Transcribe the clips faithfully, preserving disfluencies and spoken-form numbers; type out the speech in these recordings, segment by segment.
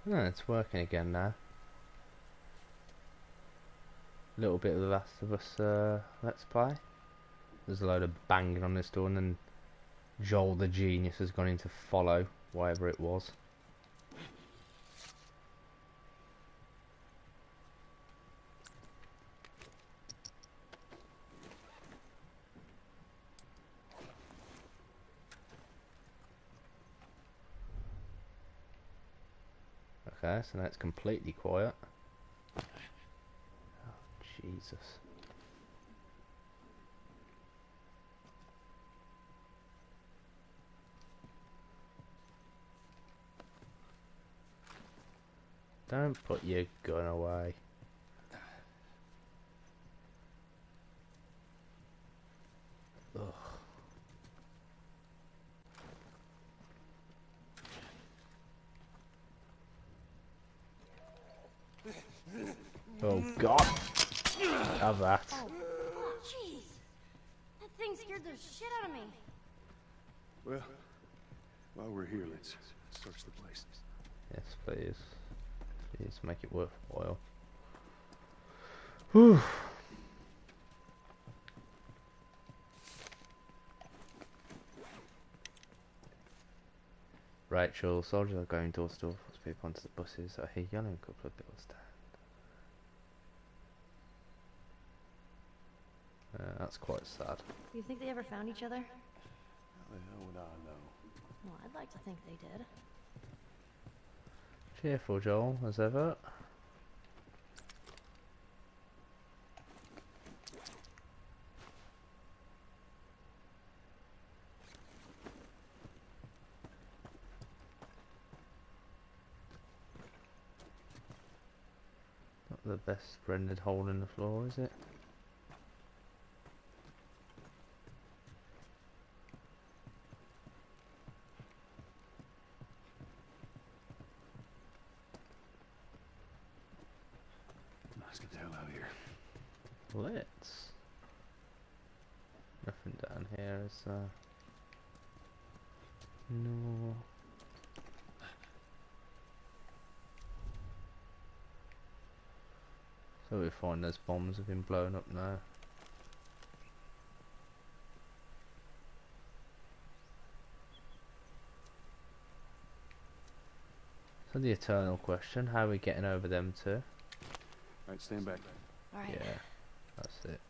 Oh, it's working again now. A little bit of The Last of Us uh, Let's Play. There's a load of banging on this door, and then Joel the genius has gone in to follow whatever it was. Okay, so now it's completely quiet. Oh, Jesus. Don't put your gun away. Ugh. Oh God! Have that. Oh, jeez. That thing scared the shit out of me. Well, while we're here, let's search the place. Yes, please. Please make it worthwhile. Whew. Rachel, soldiers are going door to door, force people onto the buses. I hear yelling, a couple of people stand. Uh, that's quite sad. Do you think they ever found each other? How the hell would I know? Well, I'd like to think they did. Cheerful, Joel, as ever. Not the best rendered hole in the floor, is it? Let's get the hell out of here. Let's. Nothing down here is uh no. So we find those bombs have been blown up now. So the eternal question, how are we getting over them two? Alright, stand back. All right. Yeah, that's it.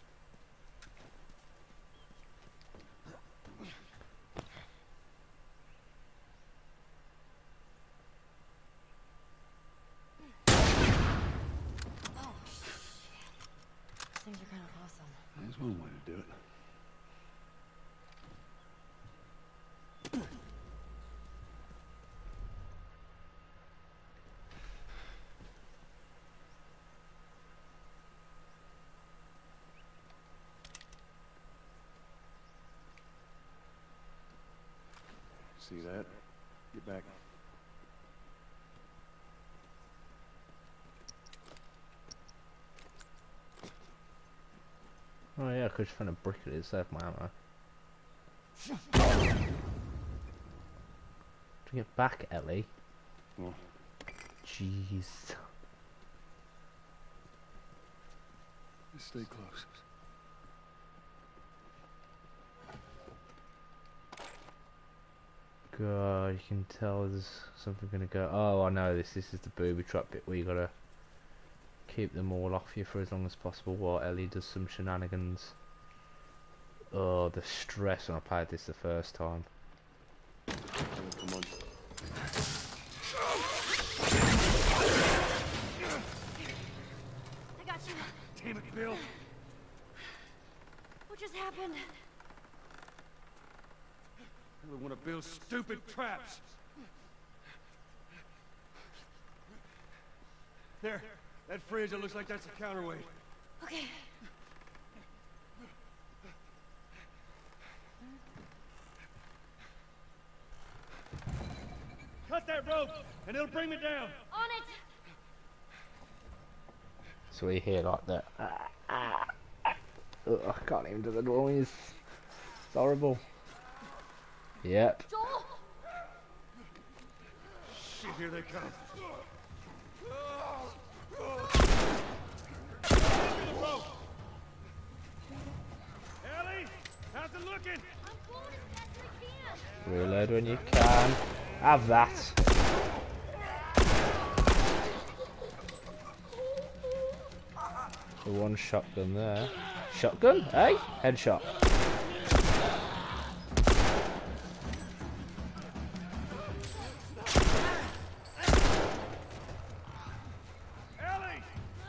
Oh, shit. These things are kind of awesome. That's one way to do it. See that? Get back. Oh yeah, I could just find a brick at it, save my ammo. To get back, Ellie. Well, Jeez. just stay close. God, you can tell there's something gonna go. Oh, I know this. This is the booby trap bit where you gotta keep them all off you for as long as possible while Ellie does some shenanigans. Oh, the stress when I played this the first time. Oh, come on. I got you. Damn it, Bill! What just happened? Another one of Bill's stupid traps. There, that fridge, it looks like that's a counterweight. Okay. Cut that rope, and it'll bring me down. On it. So we hear like that. Ah, ah, ah. Ugh, I can't even do the noise. It's horrible. Yep. Joel. Shit. Here they come. Ellie, how's it looking? I'm going as fast as I can. Reload when you can. Have that. The one shotgun there. Shotgun? Hey? Headshot. Ellie!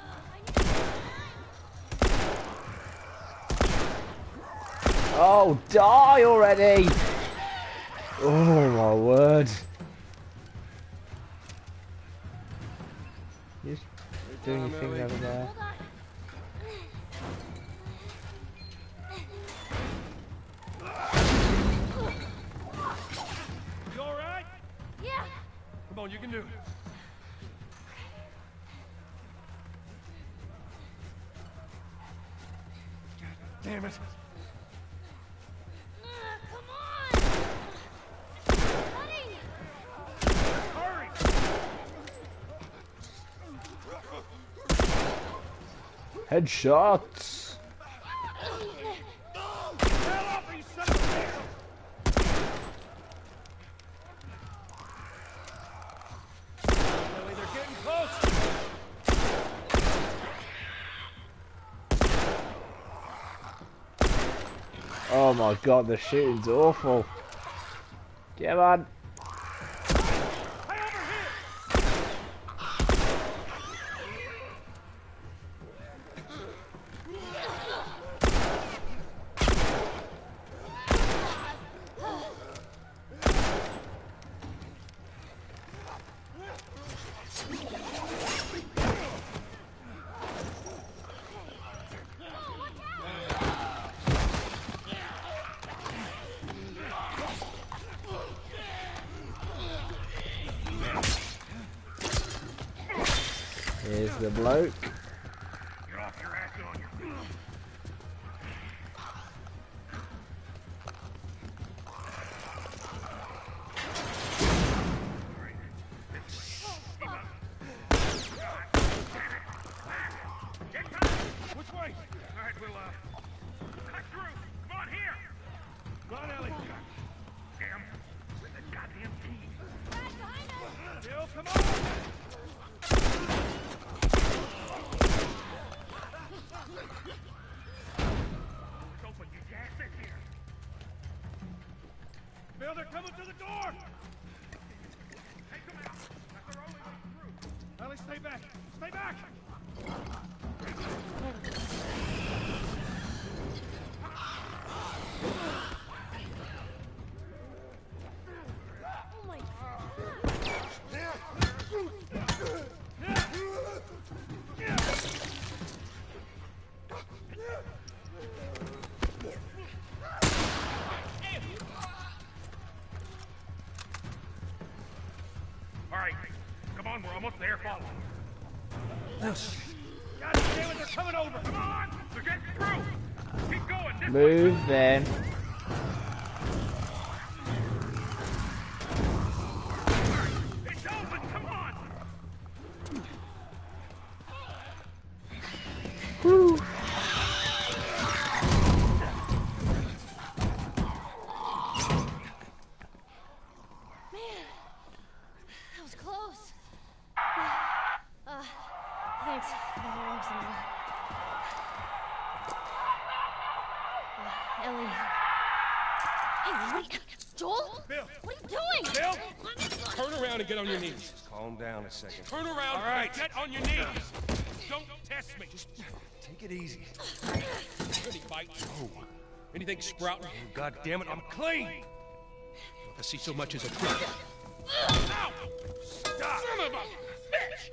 Oh, die already! Oh my word. You're just doing your thing over there. Hold on. You alright? Yeah. Come on, you can do it. God damn it. Uh, come on. Honey. Hurry! Headshots! Hell off, you son of a bitch! Ellie, they're getting close! Oh my god, the shooting's awful. Come on. Hey, over here! Here's the bloke. You're off your ass on your feet. Which way? All right, we'll, uh, cut through. Come on, here. Come on, Ellie. Damn. Where's the goddamn key? Right behind us. Bill, come on. It's open, you can't sit here. Bill, they're coming to the door. Take them out. That's our only way through. Ellie, stay back. Stay back. Oh my god. All right, come on, we're almost there. Follow. God damn it, they're coming over. Come on, they're getting through. Keep going. This Move then. It's open. Come on. Woo. Man, that was close. Uh, thanks for the arms and all. Uh, Ellie. Hey, wait. Joel? Bill. What are you doing? Bill. Let me go. Turn around and get on your knees. Calm down a second. Turn around All right. and get on your knees. Don't test me. Just Take it easy. any bites. Oh. Anything sprouting? God damn it, I'm clean. If I see so much as a trick. Ow! Stop. Son of a bitch!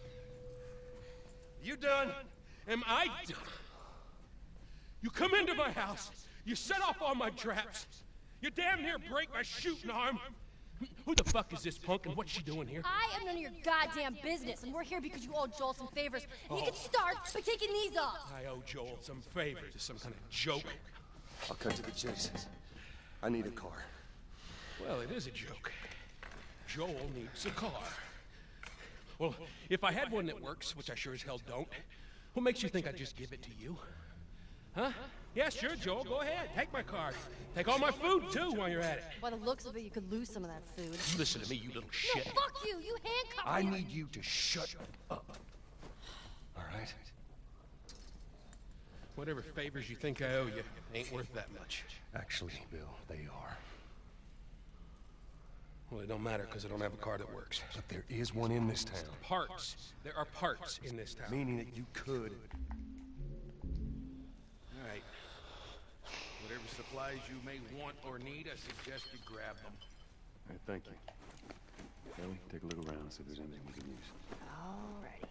You done? Am I done? You come into my house. You set off all my traps. You damn near break my shooting arm. Who the fuck is this punk and what's she doing here? I am none of your goddamn business, and we're here because you owe Joel some favors. And you can start by taking these off. I owe Joel some favors. Is some kind of joke? I'll cut to the chase. I need a car. Well, it is a joke. Joel needs a car. Well, if I had one that works, which I sure as hell don't, what makes you think I'd just give it to you? Huh? Yeah, sure, Joel, go ahead. Take my card. Take all my food, too, while you're at it. By the looks of it, you could lose some of that food. You listen to me, you little No, shit. fuck you! You handcuffed I me! need you to shut up. All right? Whatever favors you think I owe you ain't worth that much. Actually, Bill, they are. Well, it don't matter, because I don't have a car that works. But there is one in this town. Parts. There are parts in this town. Meaning that you could. All right. Whatever supplies you may want or need, I suggest you grab them. All right, thank you. Ellie, take a look around and see if there's anything we can use. Alrighty.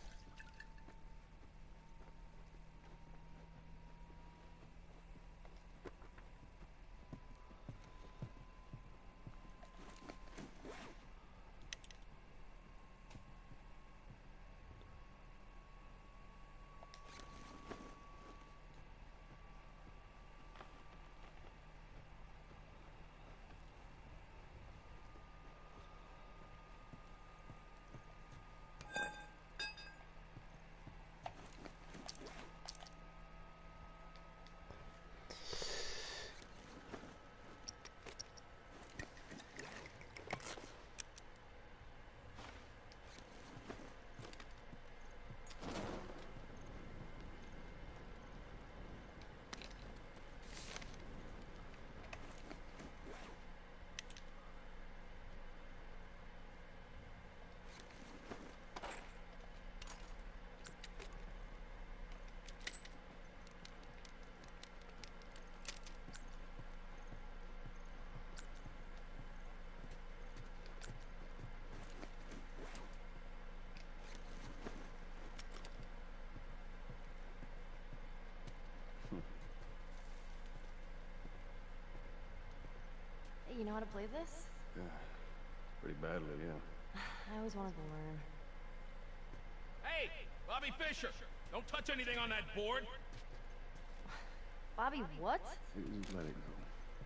Hey, you know how to play this? Yeah. Pretty badly, yeah. I always wanted to learn. Hey, Bobby Fisher, don't touch anything on that board. Bobby, what? You let it go.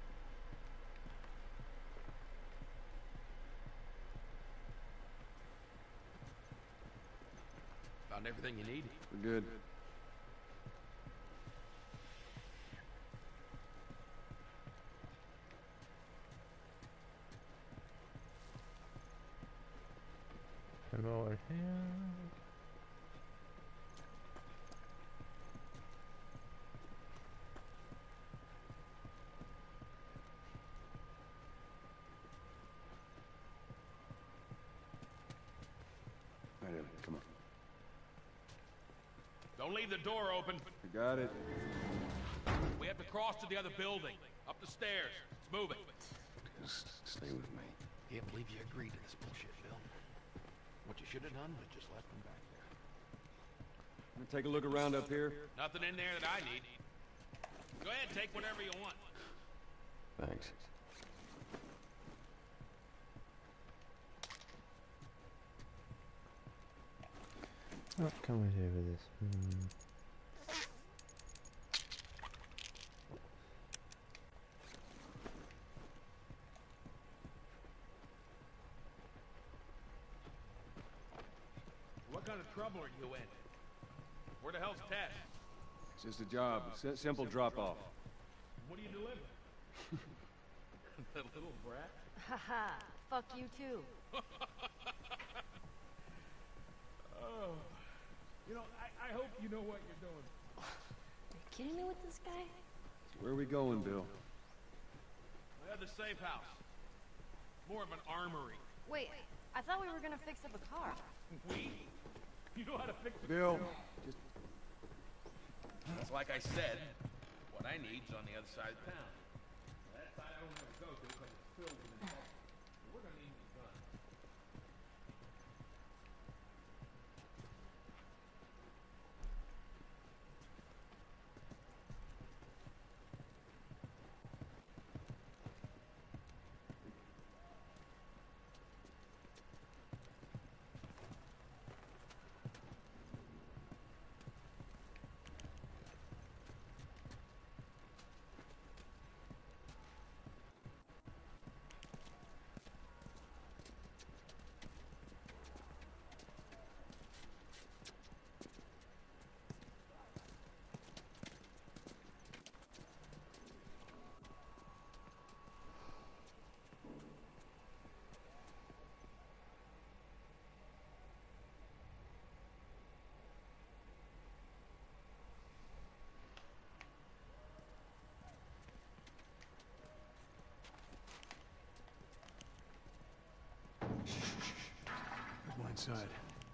Found everything you need? We're good. Come over here. All right, Ellie, come on. Don't leave the door open. You got it. We have to cross to the other building. Up the stairs. Let's move it. Just stay with me. Can't believe you agreed to this bullshit, Bill. What you should have done was just left them back there. I'm gonna take a look around up here. Nothing in there that I need. Go ahead, take whatever you want. Thanks. What can we do with this? Hmm. What kind of trouble are you in? Where the hell's Ted? It's just a job. S simple drop-off. What do you deliver? That little brat? Haha, fuck you too. Oh. You know, I, I hope you know what you're doing. Are you kidding me with this guy? Where are we going, Bill? I have the safe house. More of an armory. Wait, I thought we were gonna fix up a car. We? You know how to fix a Bill, just It's like I said, what I need's on the other side of town. That side I don't ever go to because it's filled with infected. We're gonna need the gun. inside.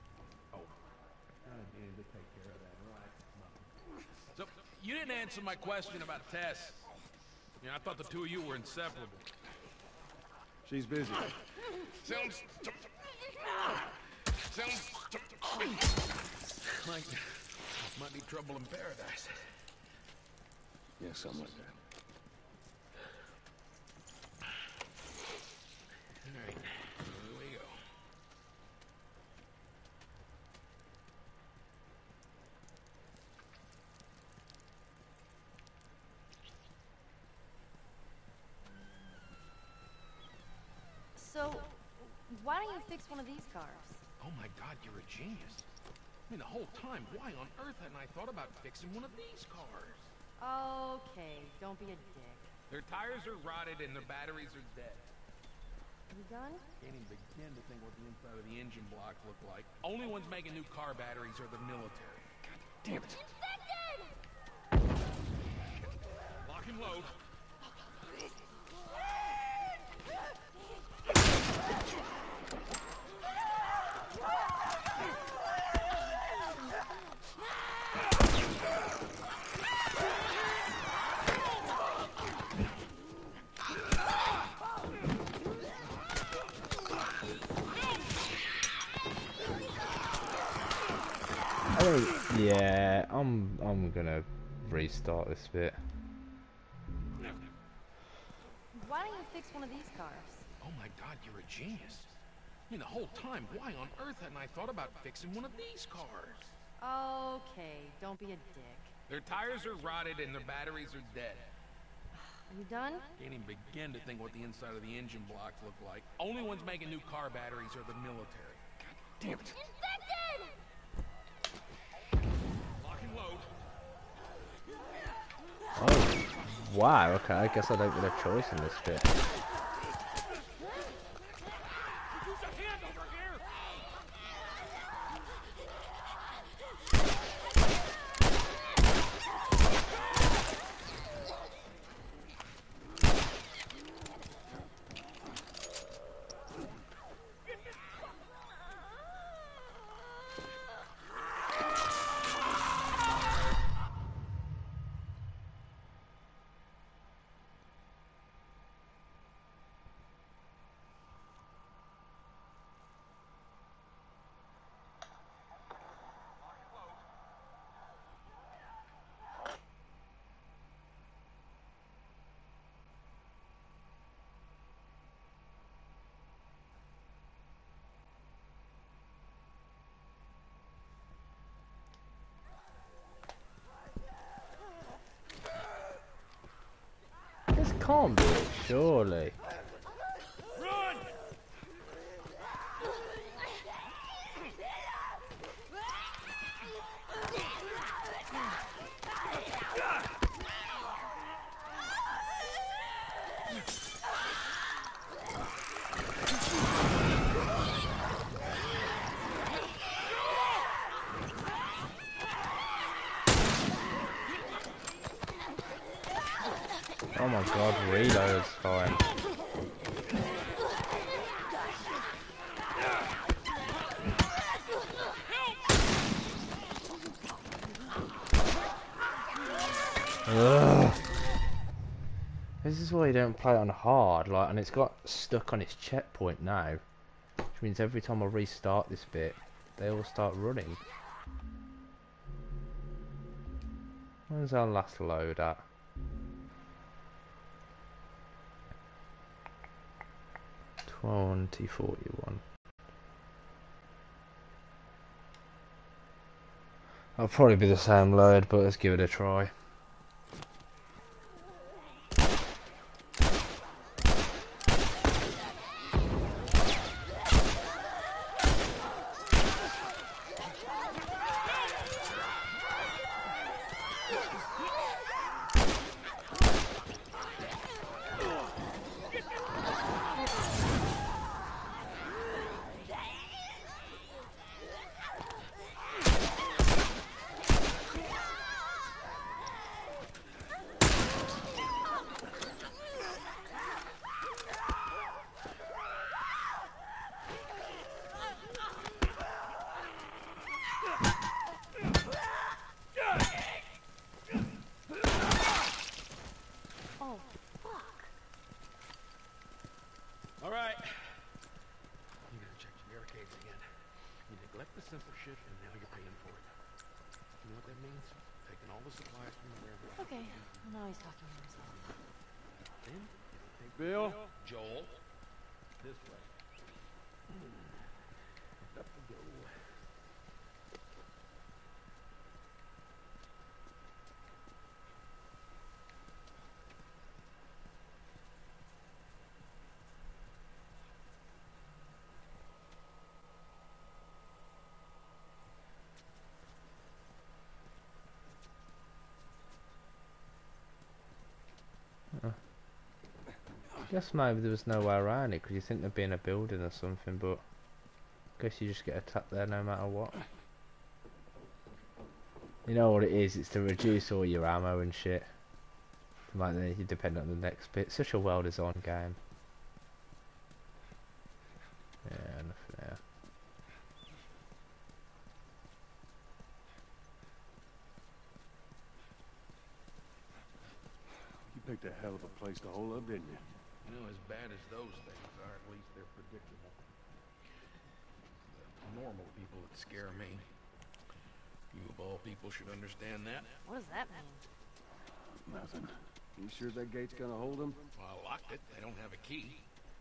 So, you didn't answer my question about Tess. You know, I thought the two of you were inseparable. She's busy. Sounds... Sounds... like... might be trouble in paradise. Yeah, something like that. Alright, here we go. So, why don't you fix one of these cars? Oh my god, you're a genius. I mean, the whole time, why on earth hadn't I thought about fixing one of these cars? Okay, don't be a dick. Their tires are rotted and their batteries are dead. You done? Can't even begin to think what the inside of the engine blocks look like. Only ones making new car batteries are the military. God damn it. Lock and load. I don't, yeah, I'm I'm gonna restart this bit. Why don't you fix one of these cars? Oh my god, you're a genius. I mean, the whole time, why on earth hadn't I thought about fixing one of these cars? Okay, don't be a dick. Their tires are rotted and their batteries are dead. Are you done? Can't even begin to think what the inside of the engine blocks look like. Only ones making new car batteries are the military. God damn it. Infected! Lock and load. Oh, wow. Okay, I guess I don't get a choice in this bit. Use a hand over here! This can't be it, surely. Run! Oh my god, reload's fine. Ugh. This is why you don't play it on hard, like, and it's got stuck on its checkpoint now, which means every time I restart this bit, they all start running. Where's our last load at? twenty forty-one. I'll probably be the same load, but let's give it a try. You neglect the simple shit, and now you're paying for it. You know what that means? Taking all the supplies from the warehouse. Okay, well, now he's talking to himself. Then, take Bill? Joel. This way. Up we go. I guess maybe there was no way around it because you think there'd be in a building or something, but I guess you just get attacked there no matter what. You know what it is, it's to reduce all your ammo and shit. Like then you depend on the next bit. Such a well designed game. Yeah, nothing there. You picked a hell of a place to hole up, didn't you? You know, as bad as those things are, at least they're predictable. The normal people that scare me. You of all people should understand that. What does that mean? Nothing. You sure that gate's gonna hold them? Well, I locked it. They don't have a key.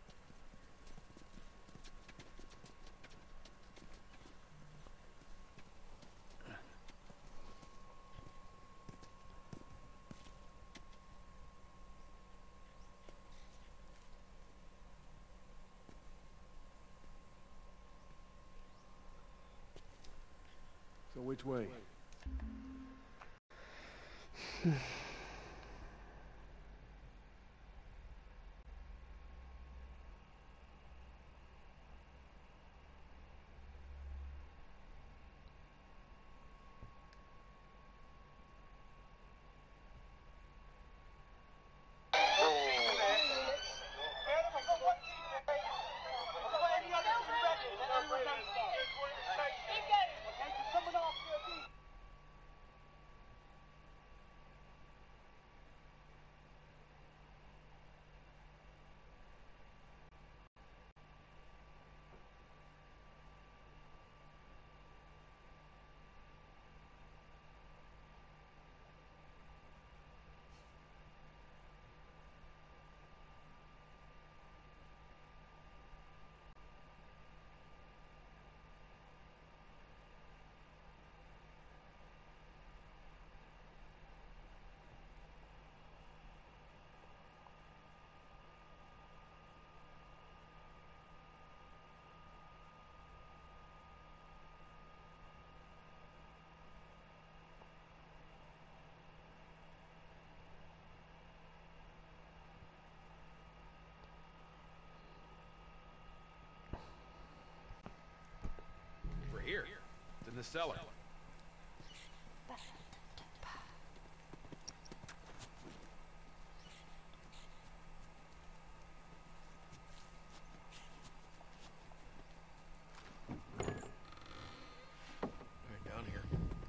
So which way? We're here. It's in the cellar. Right down here.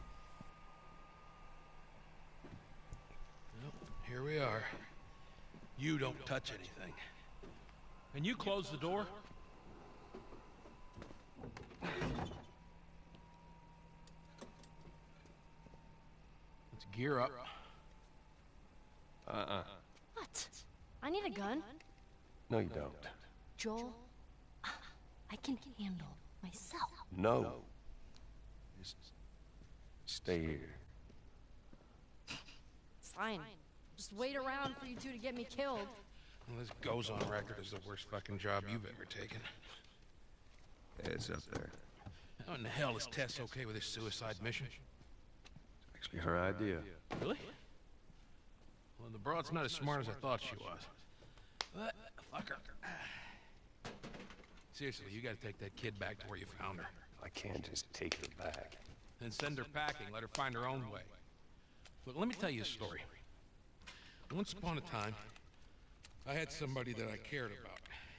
Well, here we are. You don't touch anything. And you close the door? Let's gear up. Uh-uh. What? I need a gun. No, you don't. Joel, I can handle myself. No. Just stay here. It's fine. Just wait around for you two to get me killed. Well, this goes on record as the worst fucking job you've ever taken. It's up there. How in the hell is Tess okay with this suicide mission? Actually, her idea. Really? Well, the broad's not as smart as I thought she was. But, fuck her. Seriously, you gotta take that kid back to where you found her. I can't just take her back. Then send her packing, let her find her own way. Look, let me tell you a story. Once upon a time, I had somebody that I cared about.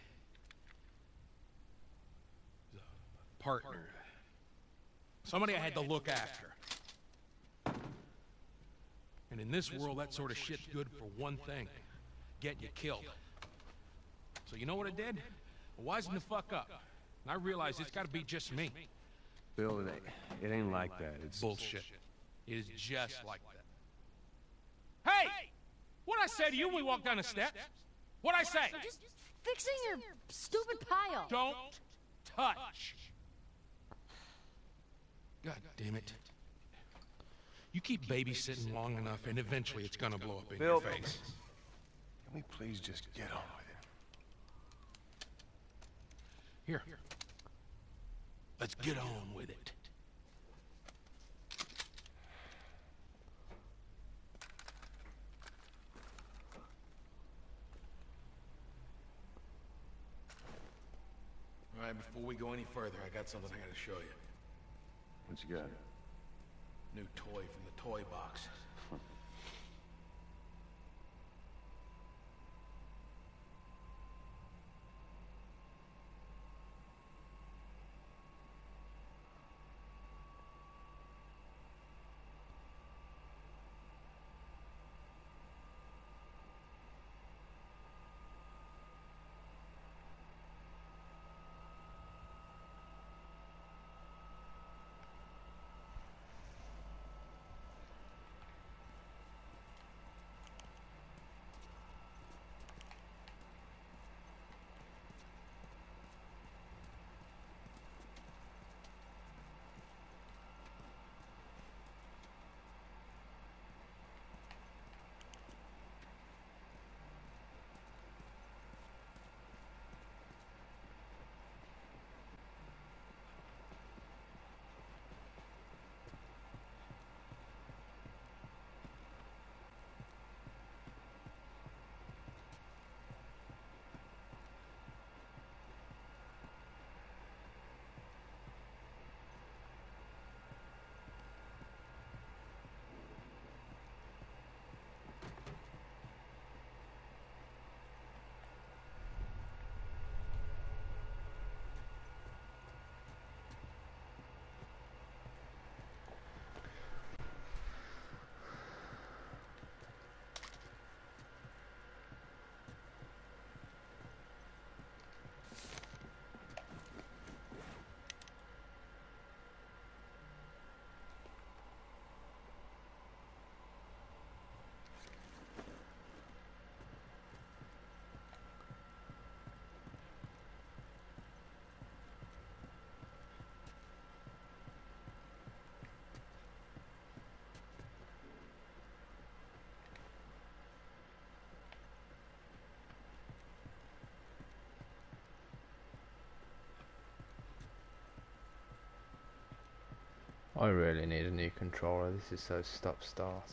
A partner. Somebody I had to look after. And in this world, that sort of shit's good for one thing. Get you killed. So you know what I did? I wisened the fuck up. And I realized it's gotta be just me. Bill, it ain't, it ain't like that. It's Bullshit. It is just like that. Hey! What'd I say to you when we walked down the steps? What'd I say? Just fixing your stupid pile. Don't touch. God damn it. You keep babysitting long enough, and eventually it's gonna blow up in Bill, your face. Can we please just get on with it? Here. Let's get on with it. All right, before we go any further, I got something I gotta show you. What you got? New toy from the toy box. I really need a new controller. This is so stop-start.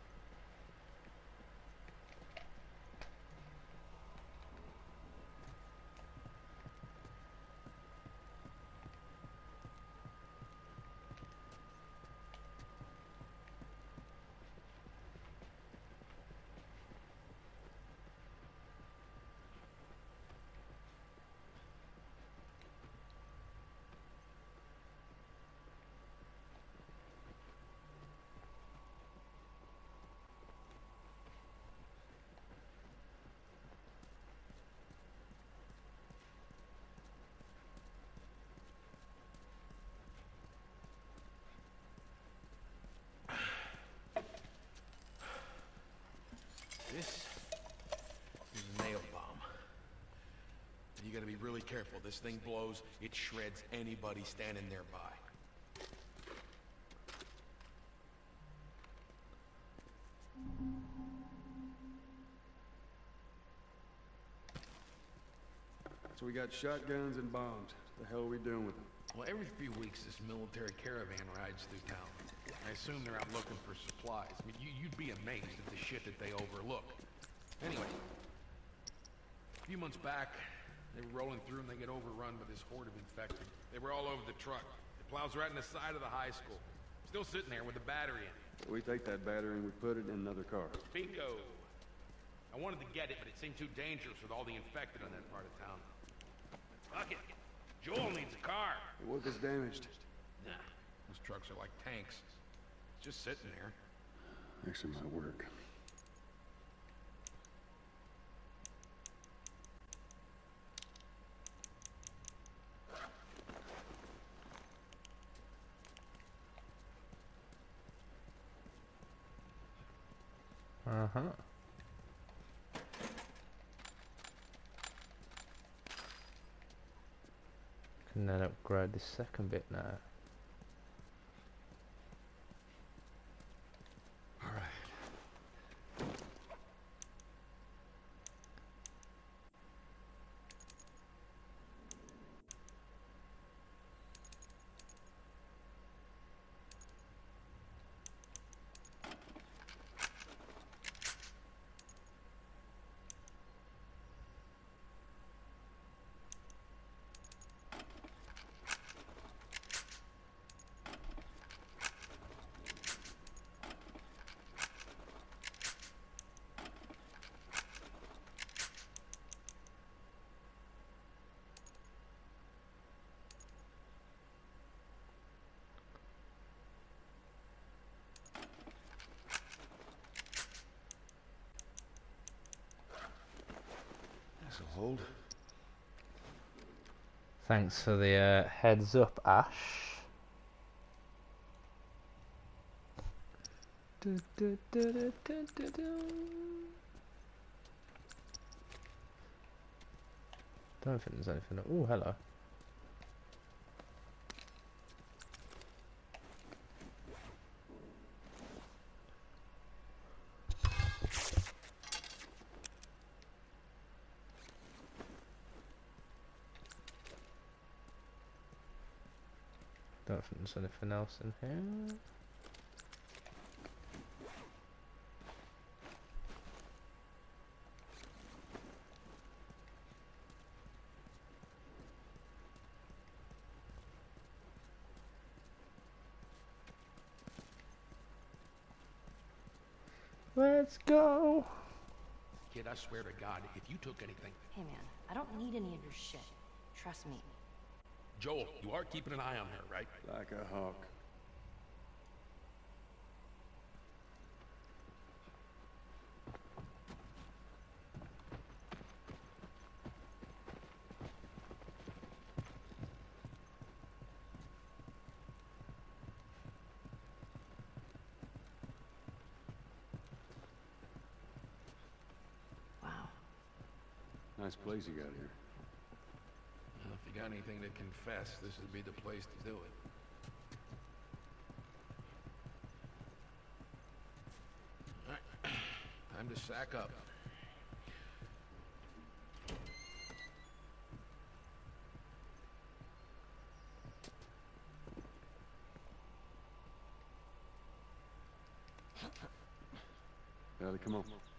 This is a nail bomb. You gotta be really careful. This thing blows, it shreds anybody standing nearby. So we got shotguns and bombs. The hell are we doing with them? Well, every few weeks this military caravan rides through town. I assume they're out looking for supplies. I mean, you, you'd be amazed at the shit that they overlook. Anyway, a few months back, they were rolling through and they get overrun by this horde of infected. They were all over the truck. It plows right in the side of the high school. Still sitting there with the battery in it. So we take that battery and we put it in another car. Bingo! I wanted to get it, but it seemed too dangerous with all the infected in that part of town. Fuck it. Joel needs a car. What is damaged? Nah, those trucks are like tanks. Just sitting there. Actually might work. Uh-huh. Can then upgrade this second bit now. All right. This'll hold. Thanks for the uh, heads up, Ash. Du, du, du, du, du, du, du. Don't think there's anything. Oh, hello. Don't think there's anything else in here. Let's go. Kid, I swear to God, if you took anything... Hey man, I don't need any of your shit. Trust me. Joel, you are keeping an eye on her, right? Like a hawk. Wow. Nice place you got here. Well, if you got anything to confess, this would be the place to do it. Alright. Time to sack up. Ellie, come on.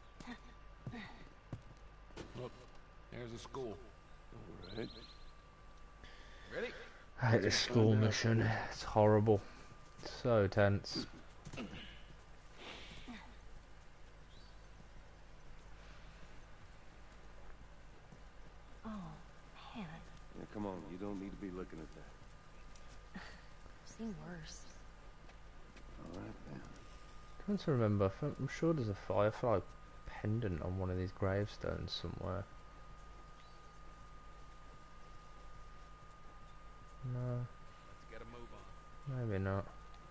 Look, there's the school. All right. Ready? I hate this school mission. It's horrible. It's so tense. Oh, man. Yeah, come on. You don't need to be looking at that. I've seen worse. All right, then. Trying to remember. I think- I'm sure there's a Firefly pendant on one of these gravestones somewhere. No, Let's get a move on. maybe not.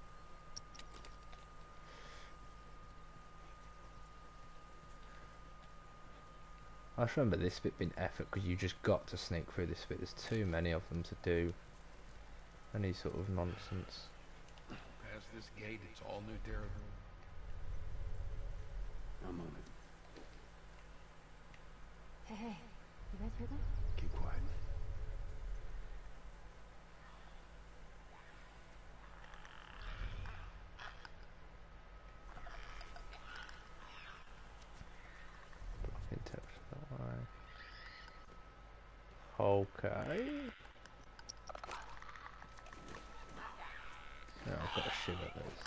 I just remember this bit being effort because you just got to sneak through this bit. There's too many of them to do any sort of nonsense. Past this gate, it's all new territory. I'm on it. Hey, hey. You guys hear that? Keep quiet. Blocking text that way. Okay. Yeah, I've got to shoot at this.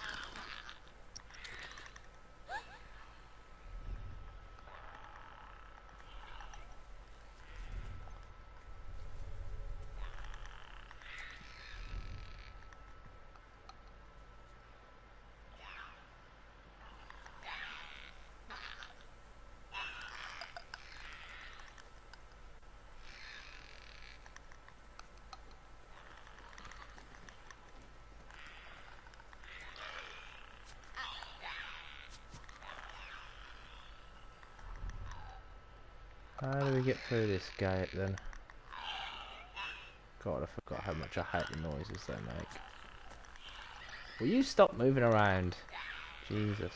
we get through this gate then? God, I forgot how much I hate the noises they make. Will you stop moving around? Jesus.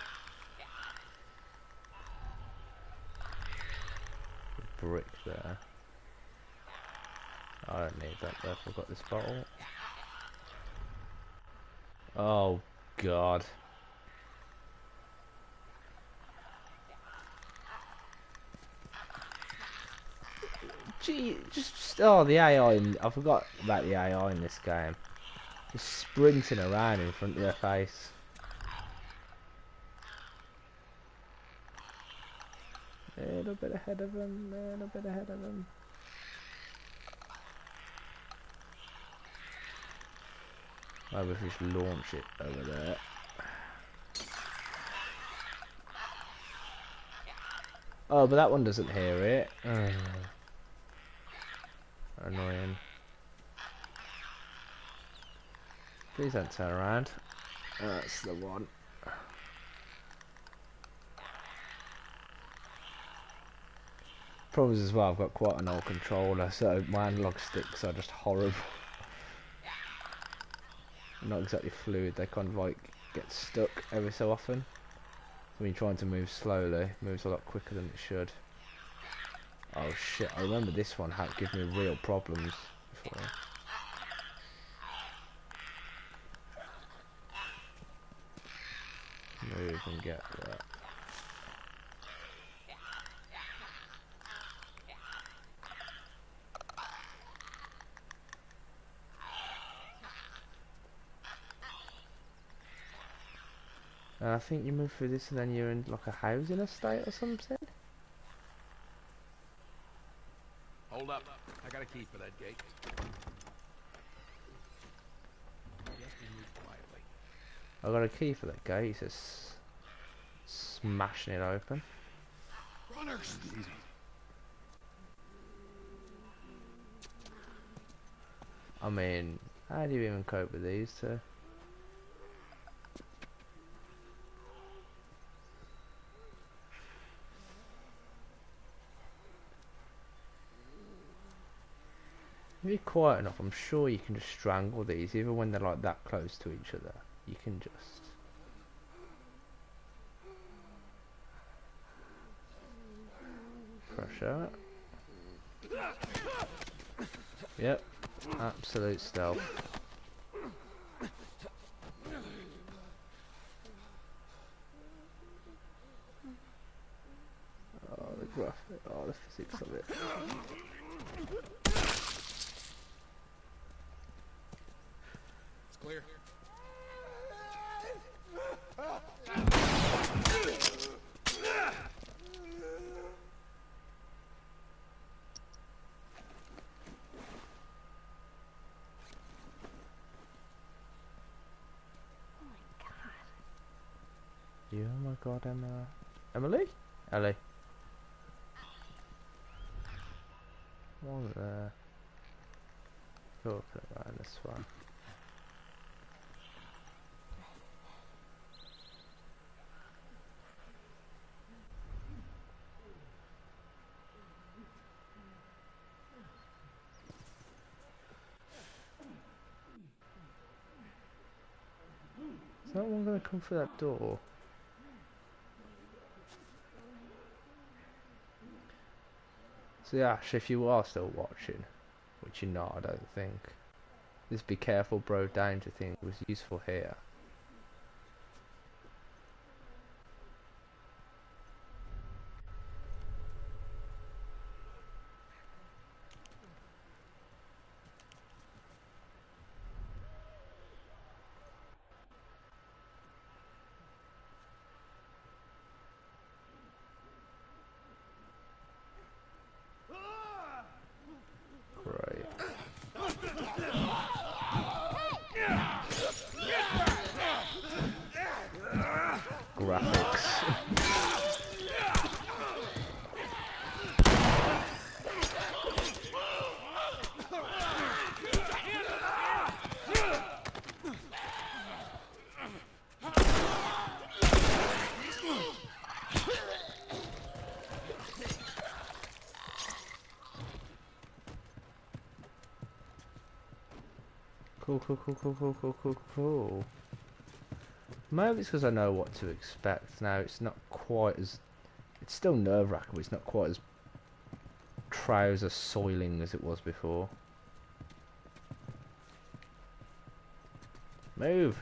Brick there. I don't need that though. I've got this bottle. Oh God. Gee, just, just oh the A I. In, I forgot about the A I in this game. Just sprinting around in front of your face. A little bit ahead of them. A little bit ahead of them. Maybe if we just launch it over there. Oh, but that one doesn't hear it. Oh. Annoying. Please don't turn around. That's the one. Problems as well, I've got quite an old controller, so my analog sticks are just horrible. Not exactly fluid, they kind of like get stuck every so often. When you're trying to move slowly, it moves a lot quicker than it should. Oh shit, I remember this one had given me real problems before. Move and get that. Uh, I think you move through this and then you're in like a housing estate or something. Hold up. I got a key for that gate. Yes, we move quietly. I got a key for that gate. He says smashing it open. Runners! Easy. I mean, how do you even cope with these two? If you're quiet enough, I'm sure you can just strangle these, even when they're like that close to each other. You can just... crush out. Yep, absolute stealth. Oh, the graphic, oh, the physics of it. It's clear. You, oh my god, Emma. Emily? Ellie. One there. Go up it around this one. Is that one gonna come through that door? So yeah, Ash, if you are still watching, which you're not, I don't think, this be careful bro danger thing was useful here. Great. Cool, cool, cool, cool, cool, cool, cool, cool. Maybe it's because I know what to expect now. It's not quite as... It's still nerve-wracking, but it's not quite as trouser soiling as it was before. Move!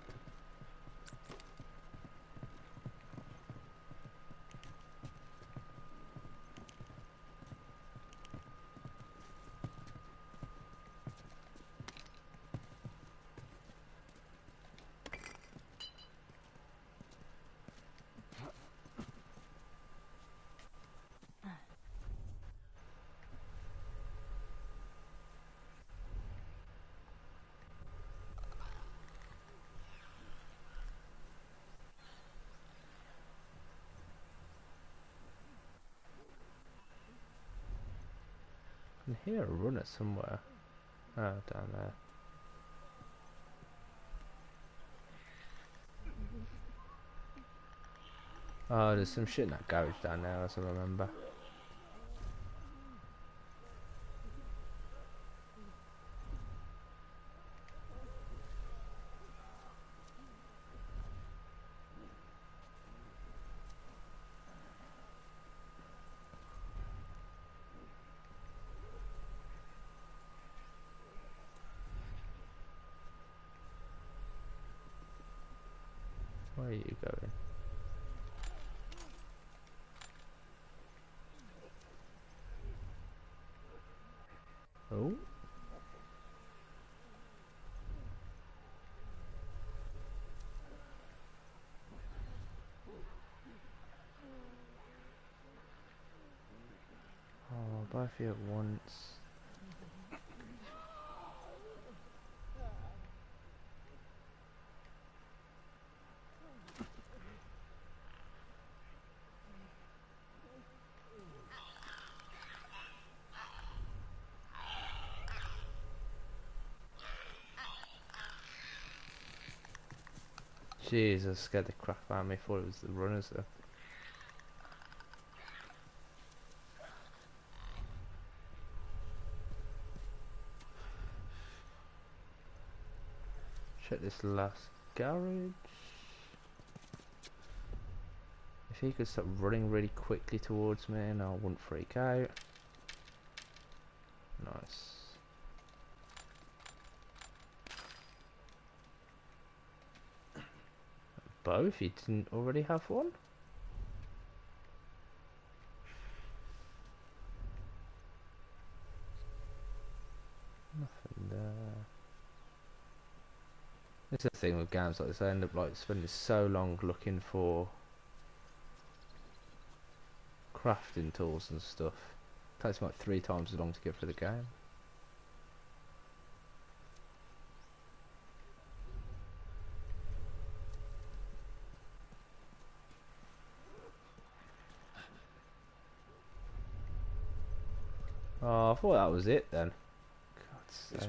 I can hear a runner somewhere. Oh, down there. Oh, there's some shit in that garage down there, as I remember. Where are you going? Oh. Oh, both of you at once. Jeez, I scared the crap out of me. Thought it was the runners though. Check this last garage. If he could stop running really quickly towards me and I wouldn't freak out. Nice. Bow if you didn't already have one? Nothing there. It's the thing with games like this, I end up like spending so long looking for crafting tools and stuff. It takes me like three times as long to get through the game. Oh, I thought that was it then. God's This sake.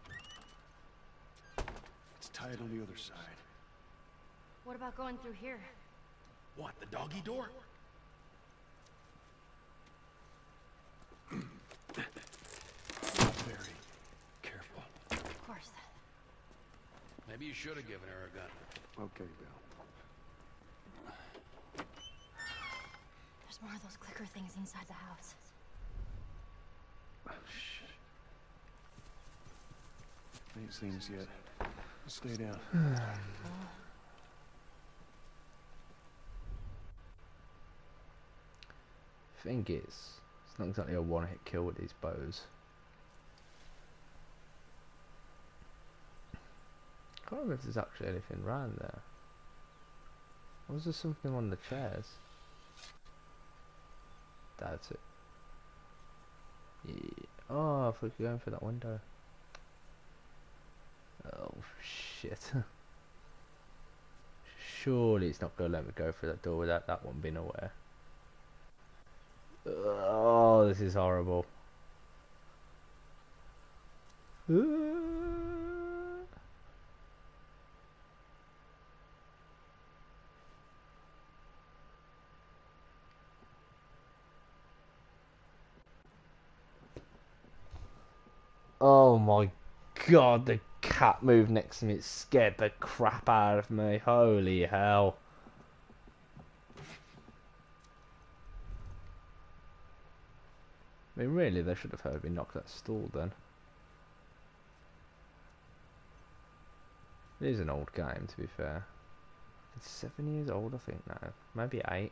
way. It's tied on the other side. What about going through here? What, the doggy door? Very careful. Of course. Maybe you should have given her a gun. Okay, Bill. There's more of those clicker things inside the house. Oh, shit. Ain't seen us yet. Stay down. Thing is, it's not exactly a one-hit kill with these bows. I can't remember if there's actually anything around there. Or was there something on the chairs? That's it. Yeah. Oh, I thought you were going for that window. Oh shit. Surely it's not going to let me go through that door without that one being aware. Oh, this is horrible. Oh my god, the cat moved next to me. It scared the crap out of me. Holy hell. I mean, really, they should have heard me knock that stool then. It is an old game, to be fair. It's seven years old, I think, now. Maybe eight.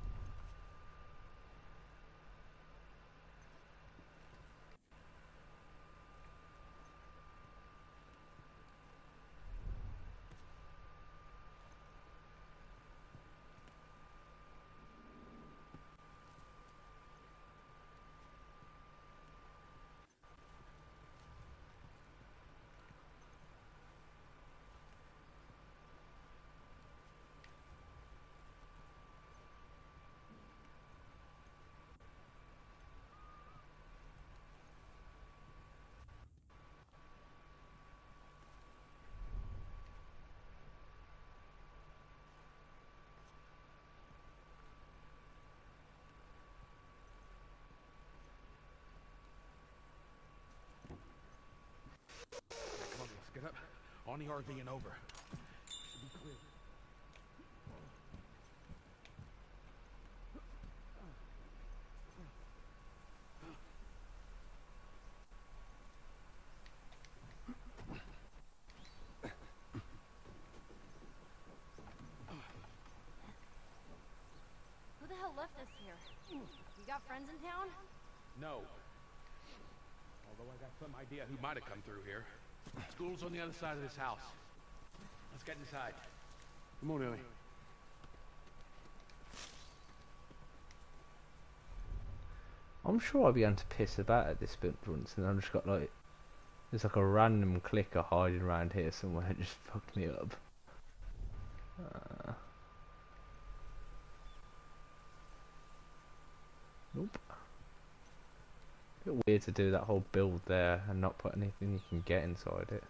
Come on, let's get up. On the R V and over. Should be clear. Who the hell left us here? You got friends in town? No. Although I got some idea who might have come through here. School's on the other side of this house. Let's get inside. Come on, Ellie. I'm sure I began to piss about at this bit once, and I just got like, there's like a random clicker hiding around here somewhere. It just fucked me up. Uh, nope. A bit weird to do that whole build there and not put anything you can get inside it.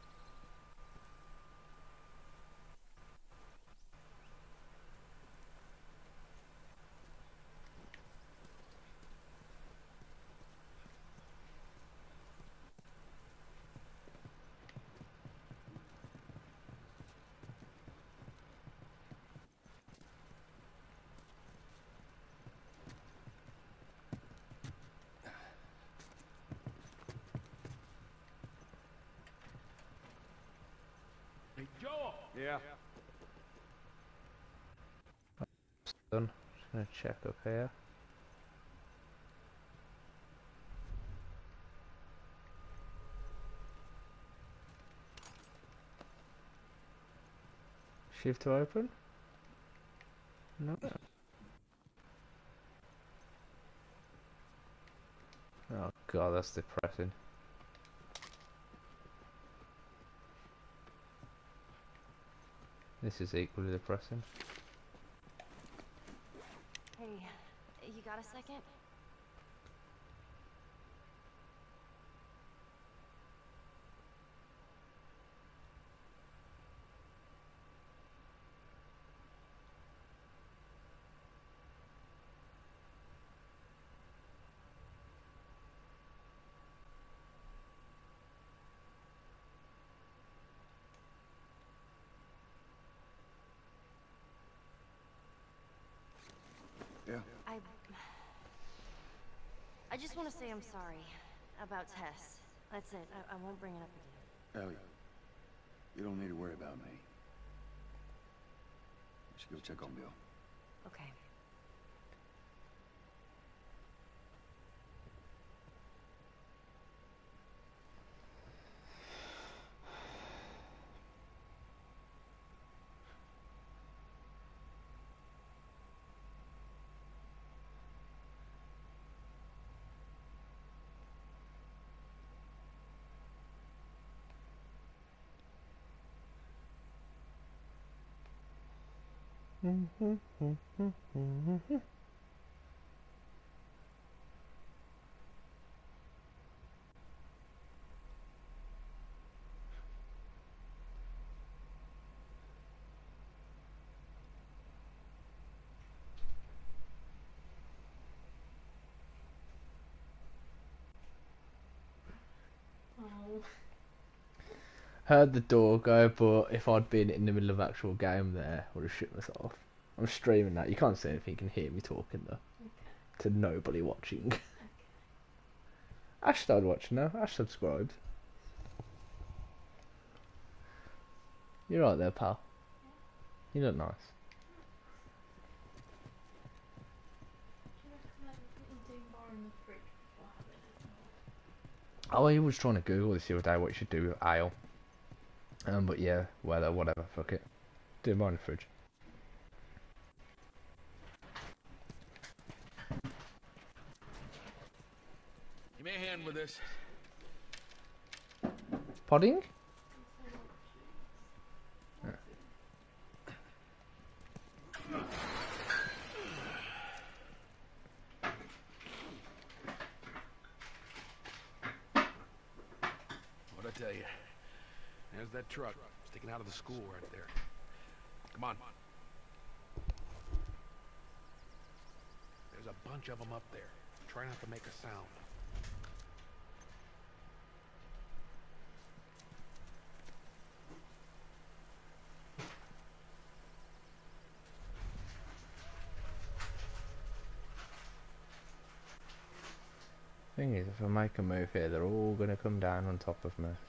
Hey, Joel! Yeah. Done. Just gonna check up here. Shift to open? No. Oh god, that's depressing. This is equally depressing. Hey, you got a second? Yeah. I... I just want to say I'm sorry about Tess. That's it. I, I won't bring it up again. Ellie, you don't need to worry about me. You should go check on Bill. Okay. Heard the door go, but if I'd been in the middle of actual game there, I would have shit myself. I'm streaming that. You can't see anything. You can hear me talking though. To nobody watching. Ash started watching now. Ash subscribed. You're right there, pal. You look nice. Oh, he was trying to Google this the other day what you should do with ale. Um, but yeah, weather, whatever, fuck it. Do mine in the fridge. Give me a hand with this. Podding? What'd I tell you? There's that truck sticking out of the school right there. Come on. There's a bunch of them up there. Try not to make a sound. Thing is, if I make a move here, they're all gonna come down on top of me.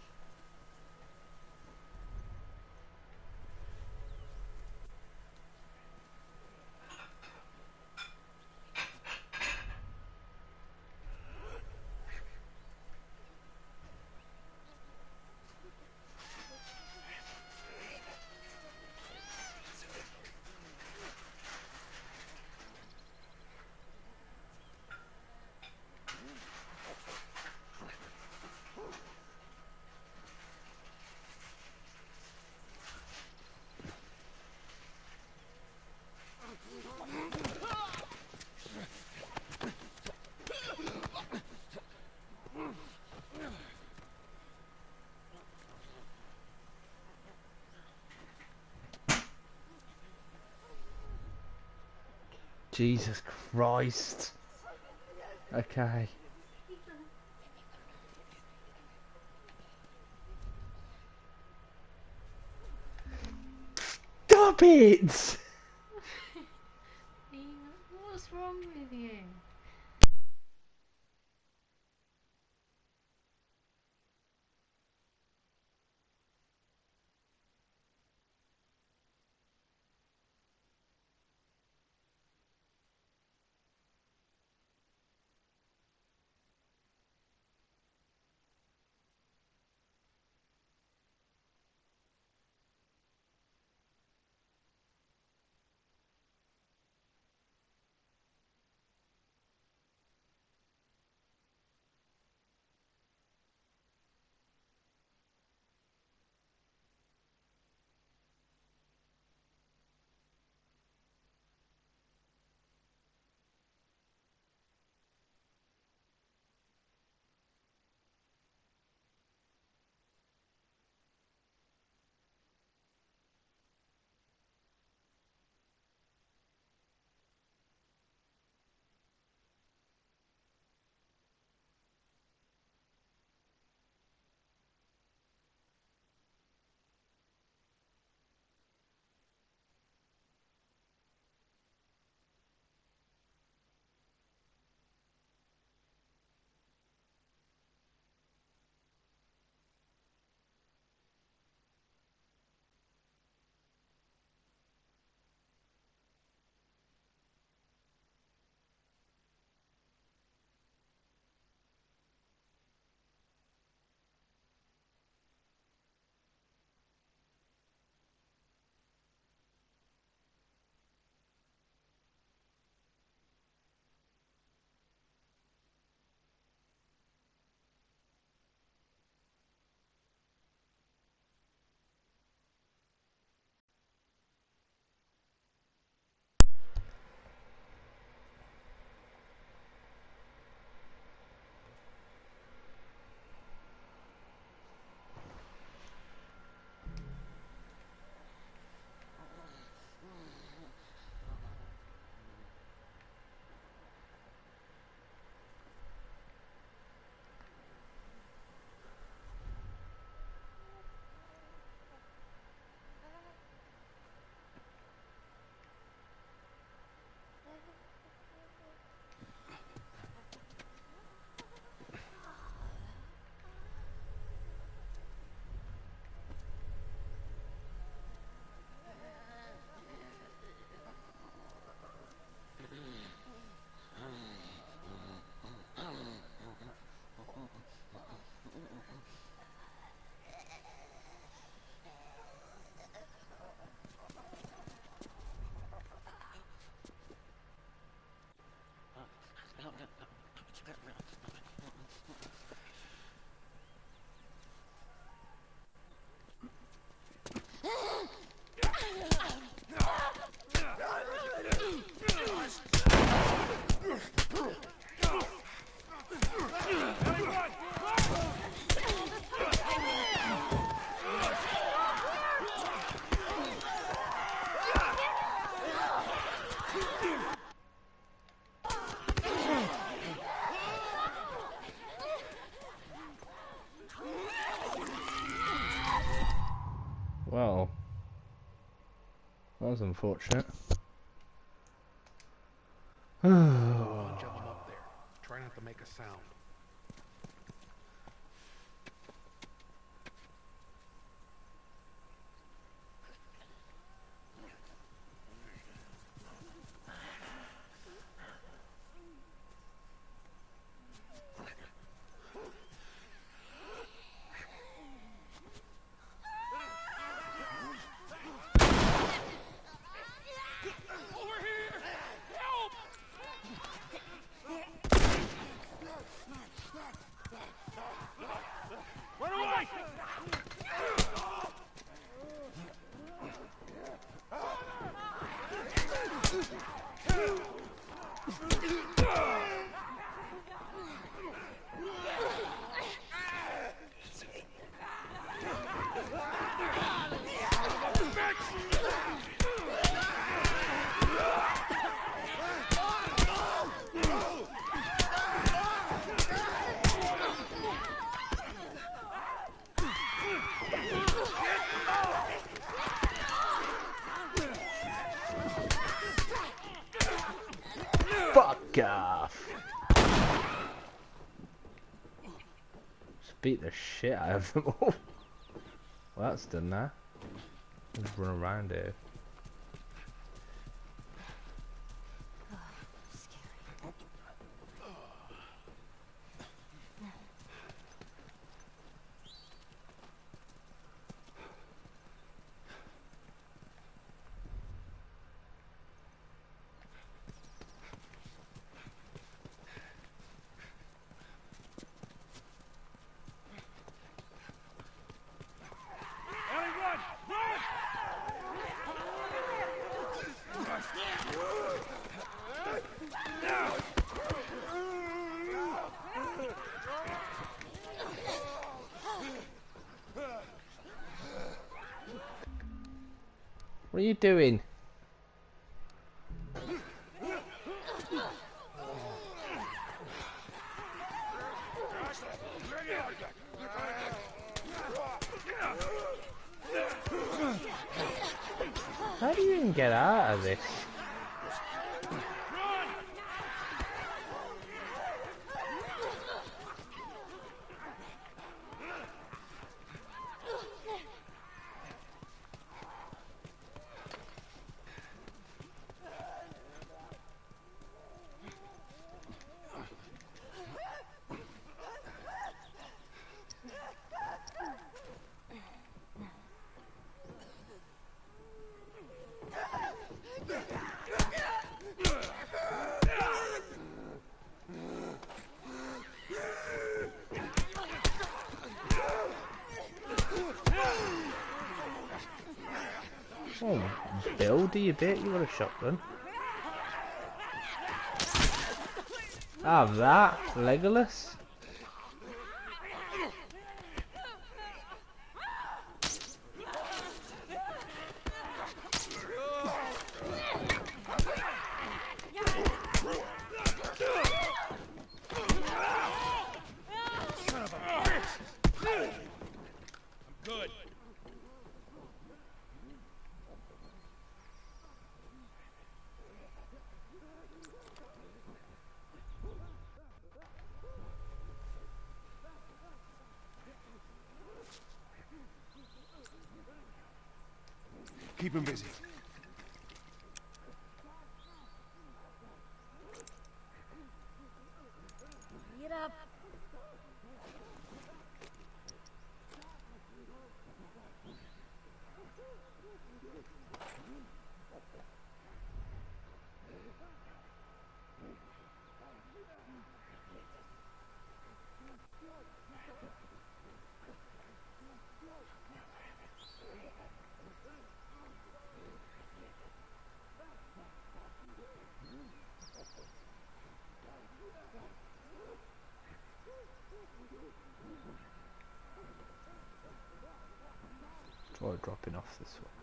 Jesus Christ. Okay. Stop it! What's wrong with you? Well, that was unfortunate. A bunch of them up there. Try not to make a sound. Fuck off! Just beat the shit out of them all. Well, that's done now. Just run around here. What are you doing? How do you even get out of this? Oh, Bill, do you bit? You got a shotgun. Have that, Legolas. Good. Keep him busy. Get up. Try dropping off this one.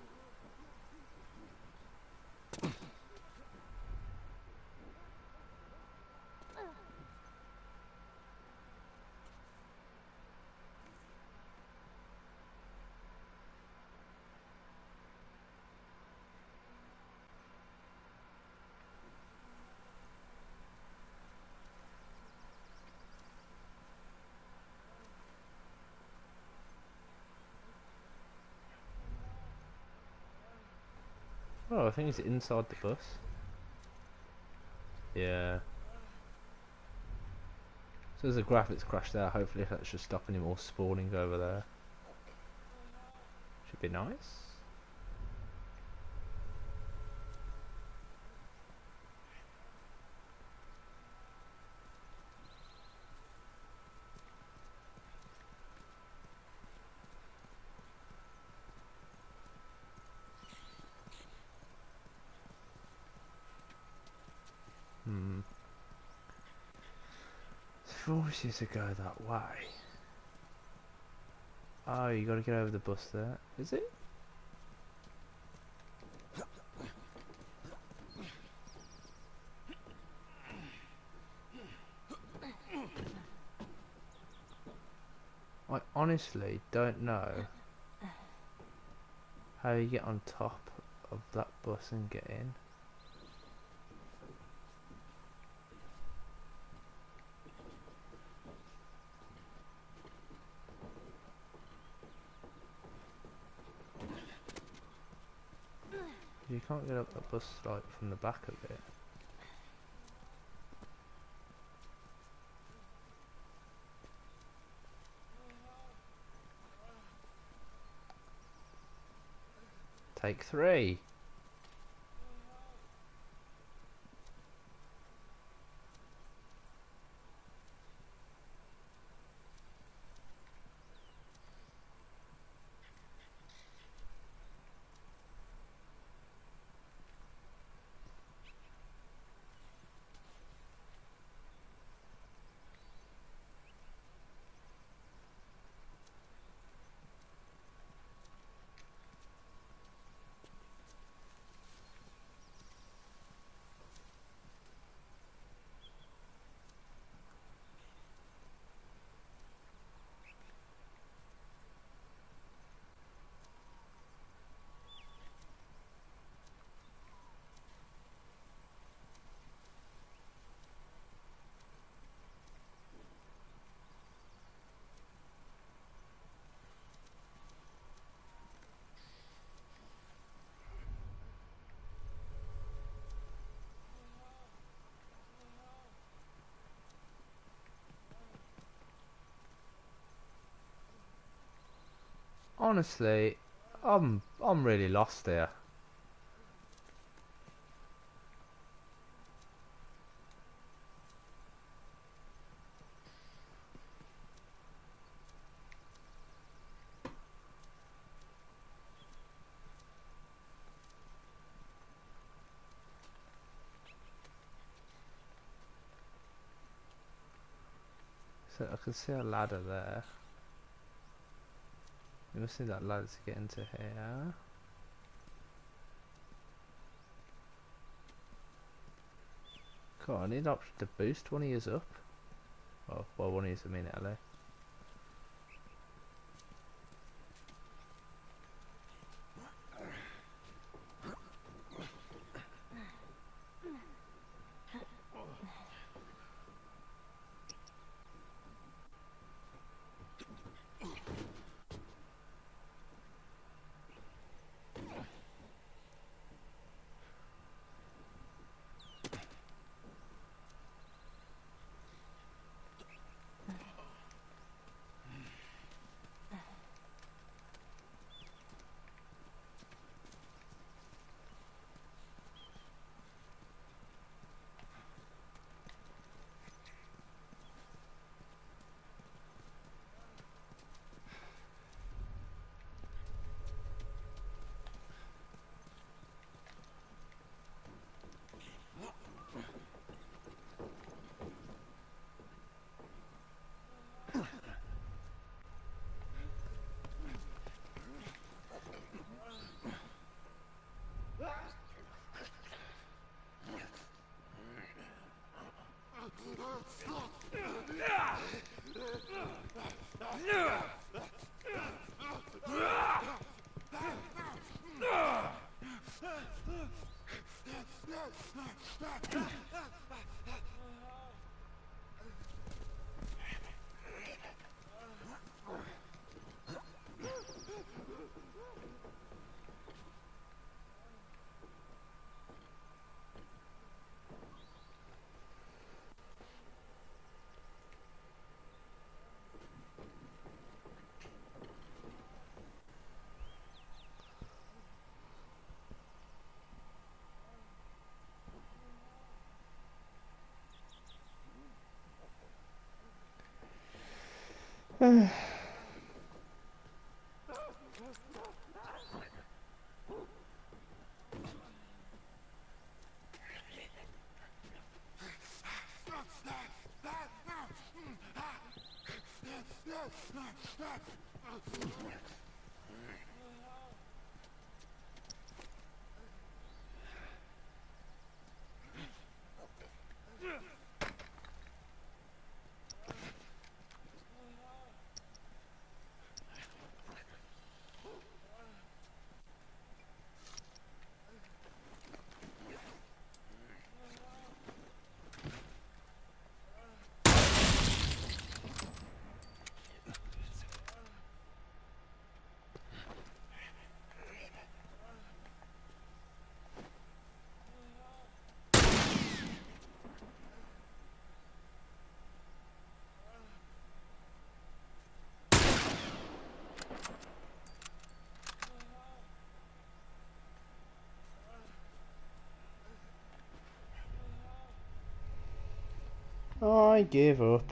Oh, I think it's inside the bus. Yeah. So there's a graphics crash there. Hopefully that's just stopping him all spawning over there. Should be nice. Hmm. Forces to go that way. Oh, you gotta get over the bus there. Is it? I honestly don't know how you get on top of that bus and get in. You can't get up that bus like from the back of it. Take three. Honestly, I'm I'm really lost here. So I can see a ladder there. You must see that ladder to get into here. God, I need an option to boost one of yours up. Oh, well, one of yours immediately. I give up.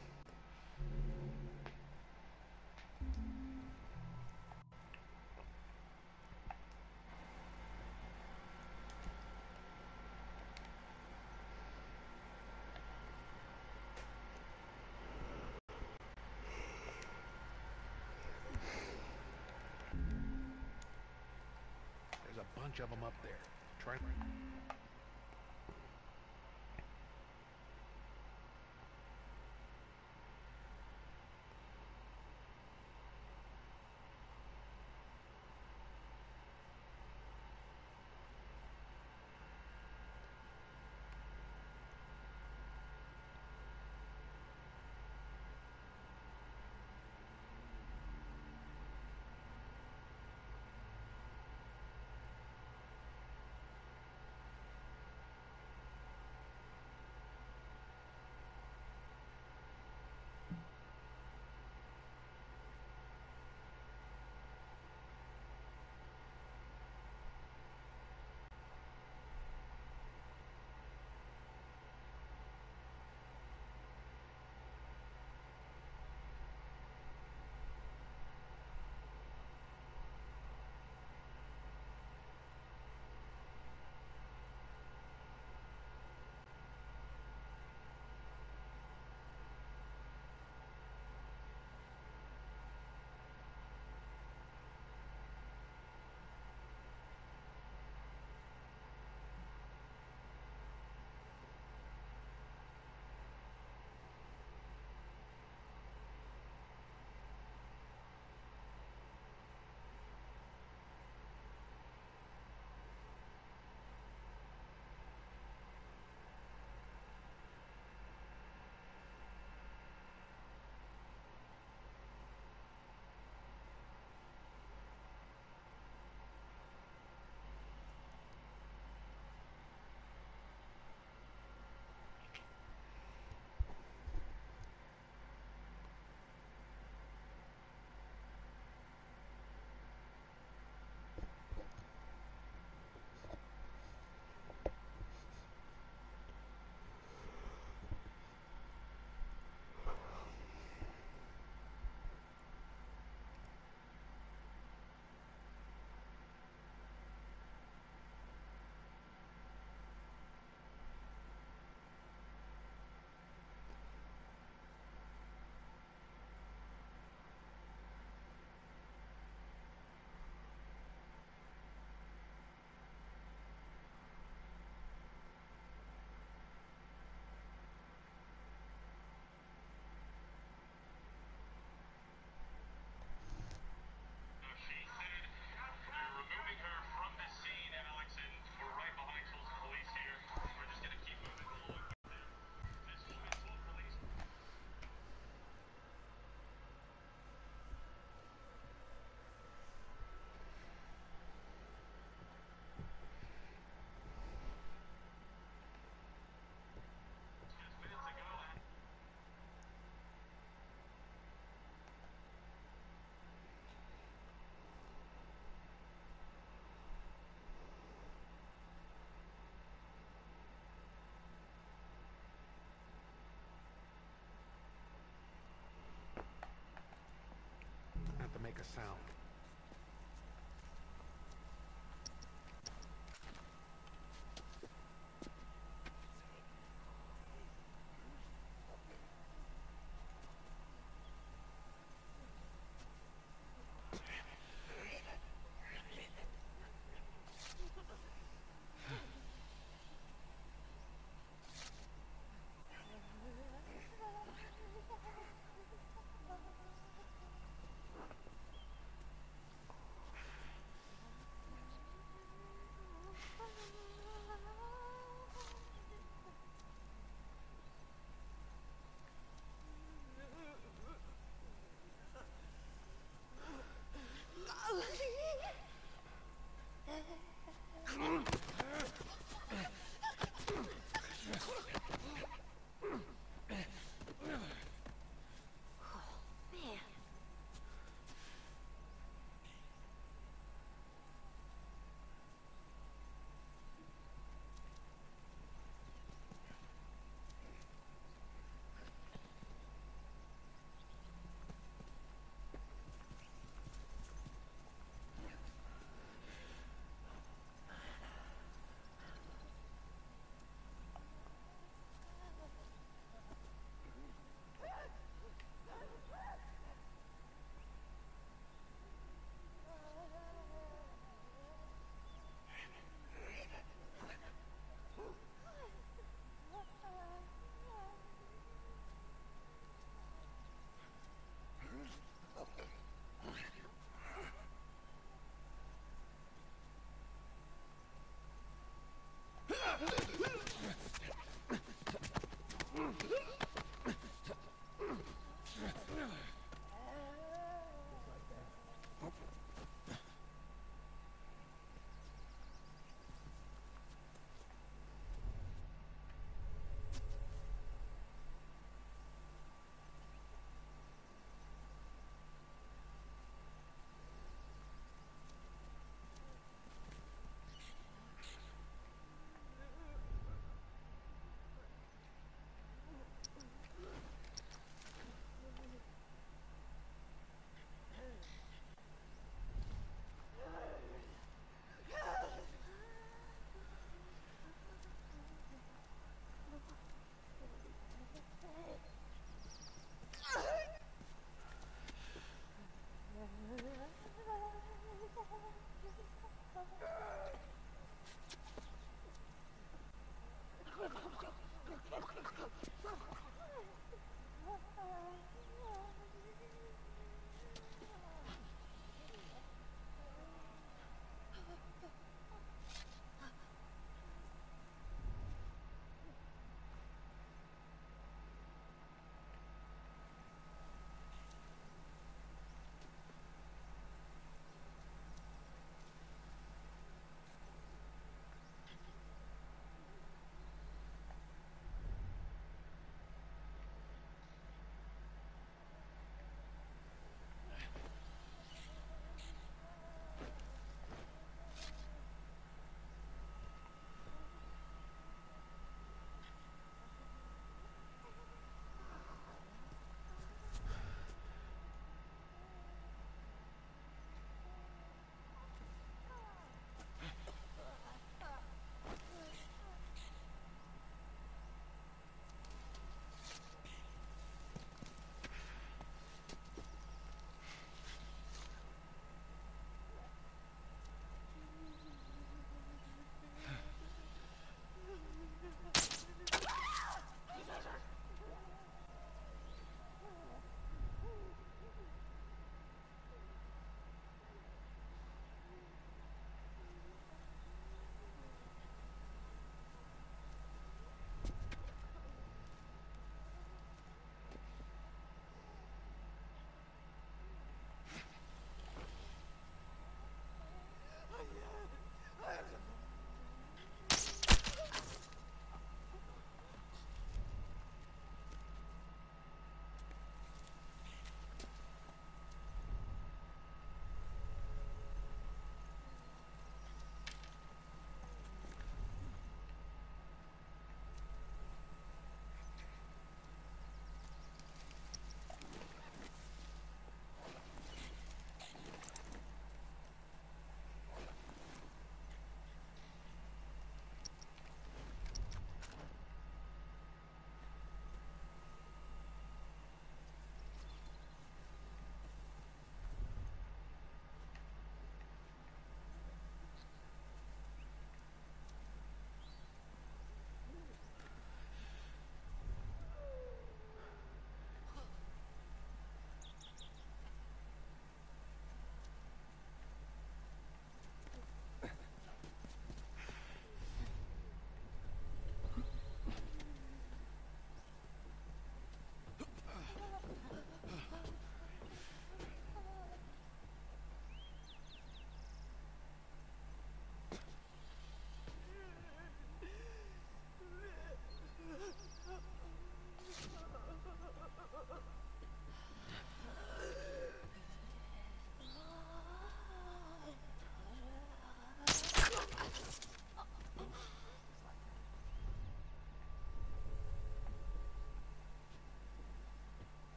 There's a bunch of them up there. Try.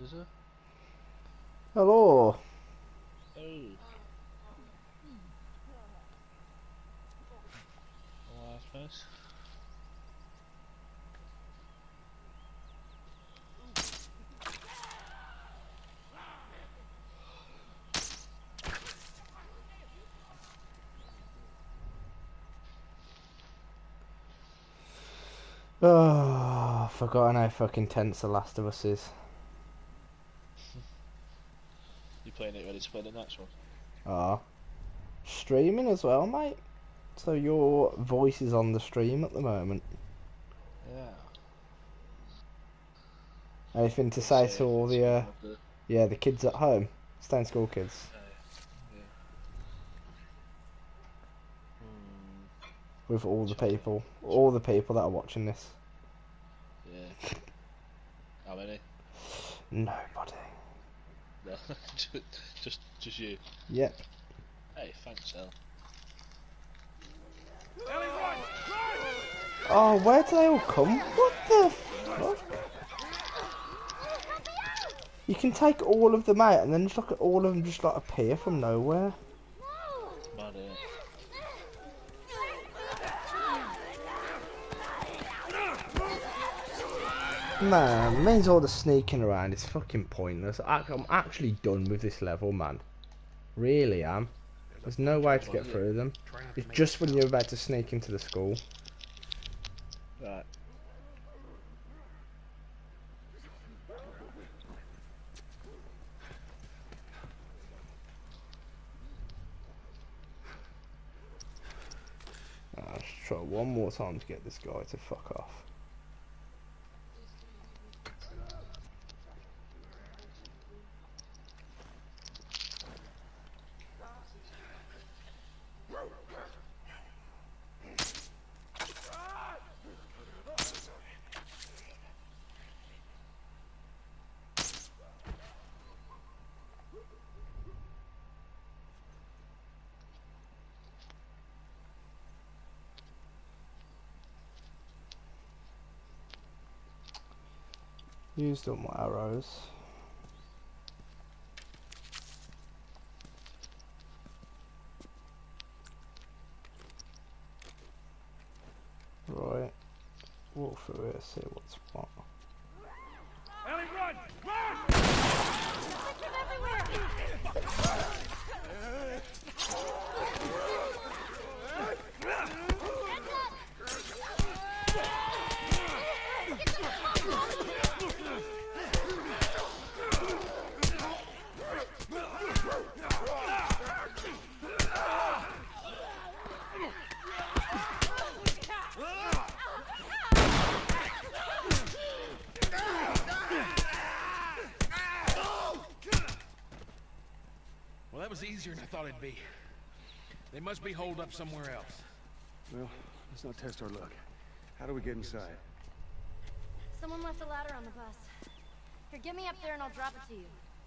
is there? Hello. Oh. Oh, that's nice. Oh, I've forgotten how fucking tense The Last of Us is. You playing it ready to play the next one? Ah. Streaming as well, mate. So your voice is on the stream at the moment. Yeah. Anything to say to all the, uh, the... yeah, the kids at home? Staying school kids. Uh, yeah. Hmm. With all the people. All the people that are watching this. Yeah. How many? Nobody. No, just, just you. Yep. Hey, thanks, El. Oh, where do they all come? What the fuck? You can take all of them out and then just look at all of them just like appear from nowhere. Mad, eh? Man, means all the sneaking around is fucking pointless. I, I'm actually done with this level, man. Really am. There's no way to get through them. It's just when you're about to sneak into the school. Right. I'll just try one more time to get this guy to fuck off. Used all my arrows. Right. Walk through here, see what's what. Ellie, run! Run! Well, that was easier than I thought it'd be. They must be holed up somewhere else. Well, let's not test our luck. How do we get inside? Someone left a ladder on the bus. Here, get me up there and I'll drop it to you.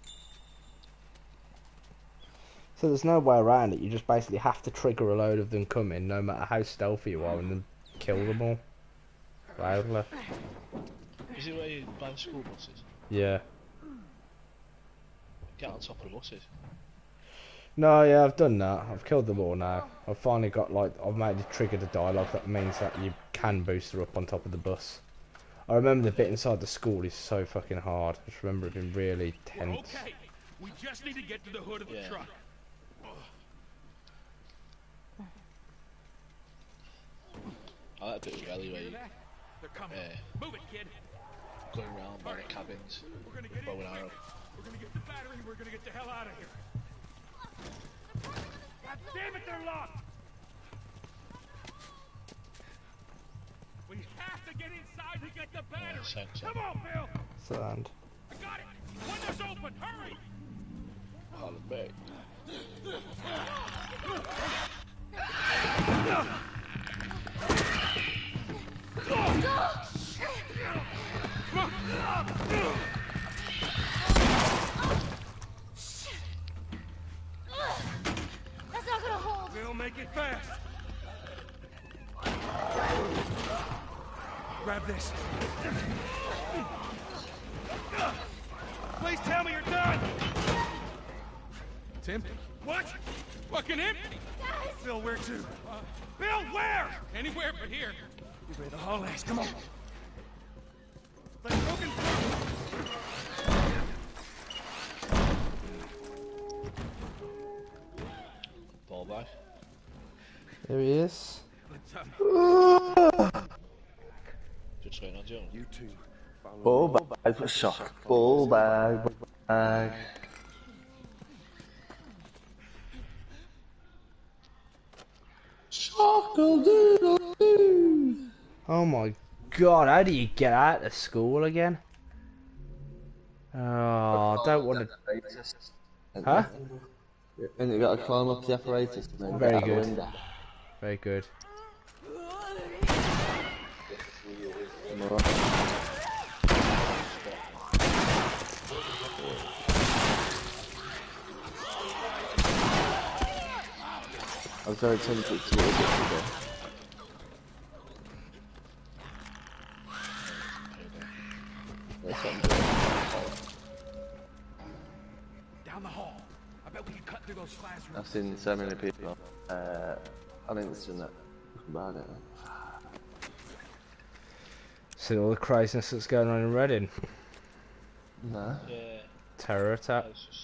So there's no way around it, you just basically have to trigger a load of them coming, no matter how stealthy you are, and then kill them all. Loudly. Is it where you buy the school buses? Yeah. Get on top of the buses. No, yeah, I've done that. I've killed them all now. I've finally got, like, I've made it trigger the dialogue that means that you can boost her up on top of the bus. I remember the bit inside the school is so fucking hard. I just remember it being really tense. Okay, we just need to get to the hood of the Yeah. truck. I like a bit of rally where you They're coming. uh, Move it, kid. going around by the cabins, We're gonna get bow in and quick. arrow. We're gonna get the battery. We're gonna get the hell out of here. God damn it, they're locked. We have to get inside to get the battery. Yeah, sense Come on, Bill. Sand. I got it. Window's open. Hurry. Harlan Bay. That's not gonna hold. We'll make it fast. Grab this. Please tell me you're done! It's empty. What? Fucking empty. Bill, where to? Uh, Bill, where? Anywhere but here. You ready the haul ass? Come on. Let's broken through. Ball back. There he is. Just waiting on Joe. You two. Ball bag for shock. Ball bag. Ball bag. Oh my god, how do you get out of school again? Oh, I don't want to... Huh? And you got to climb up the apparatus and then Very get out good. the window. Very good. Am I right? I was very tempted to get a bit bigger. That's what I'm doing. Down the hall. I bet we can cut through those classrooms. I've seen so many people uh, on internet talking about it. See all the craziness that's going on in Reading. No. Yeah. Terror attack. That was just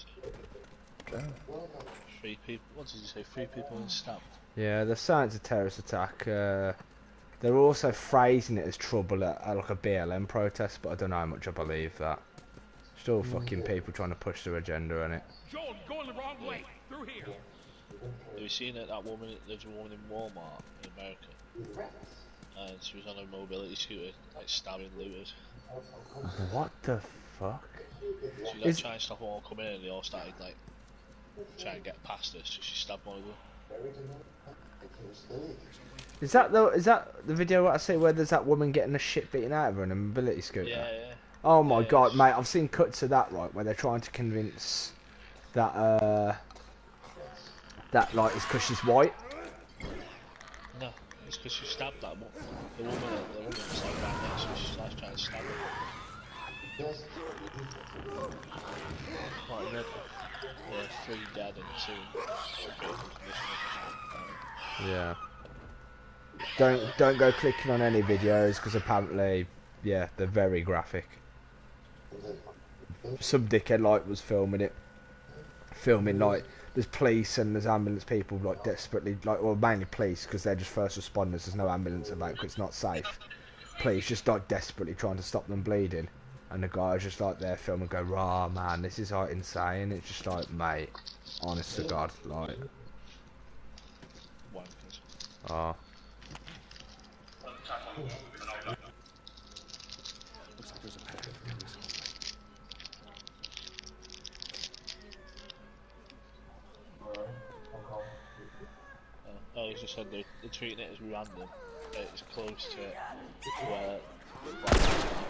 three people. What did you say? Three people in stabbed. Yeah, they're saying it's a terrorist attack. Uh, they're also phrasing it as trouble at, at like a B L M protest, but I don't know how much I believe that. Still fucking people trying to push their agenda on it. Joel, you're going the wrong way. Through here. Have you seen it? That woman, there's a woman in Walmart in America, and she was on a mobility scooter, like stabbing looters. What the fuck? She was Is- like, trying to stop them all coming in, and they all started like trying to get past her, so she stabbed one of them. Is that the is that the video what I see where there's that woman getting the shit beaten out of her on a mobility scooter? Yeah, yeah. Oh my Yeah, god, it's- mate! I've seen cuts of that right where they're trying to convince that uh that like it's because she's white. No, it's because she stabbed that one. The woman, the woman was like right next to her, she starts trying to stab her. Quite red. Yeah, three dead and two in critical condition. Yeah. Don't don't go clicking on any videos because apparently, yeah, they're very graphic. Some dickhead like was filming it, filming like there's police and there's ambulance people like desperately like well mainly police because they're just first responders. There's no ambulance about because it's not safe. Police just like desperately trying to stop them bleeding, and the guy's just like there filming, go, "Rah, man, this is like insane." It's just like, mate, honest to God, like, Wankers. ah. Looks like there's a path in this Uh, oh, as I said, they're, they're treating it as random. It's close to where the black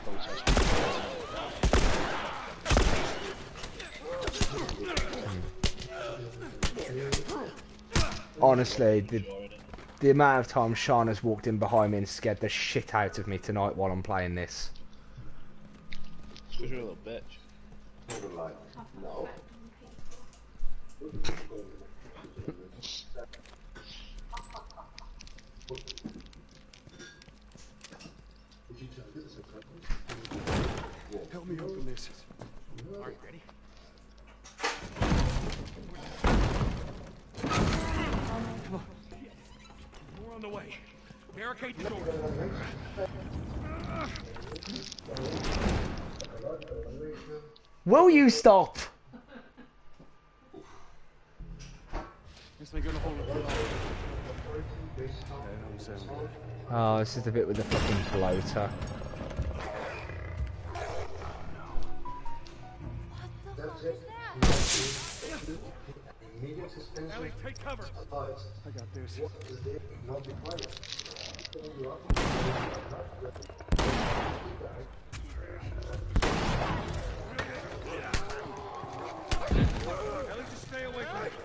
Honestly, the the amount of times Sean has walked in behind me and scared the shit out of me tonight while I'm playing this. It's because you're a little bitch. No. Help me open this. Are you ready? More on the way. Barricade the door. Will you stop? Guess they're gonna hold it for long. Oh, this is the bit with the fucking bloater. Ellie, take cover. I got this. Ellie, just stay away from it.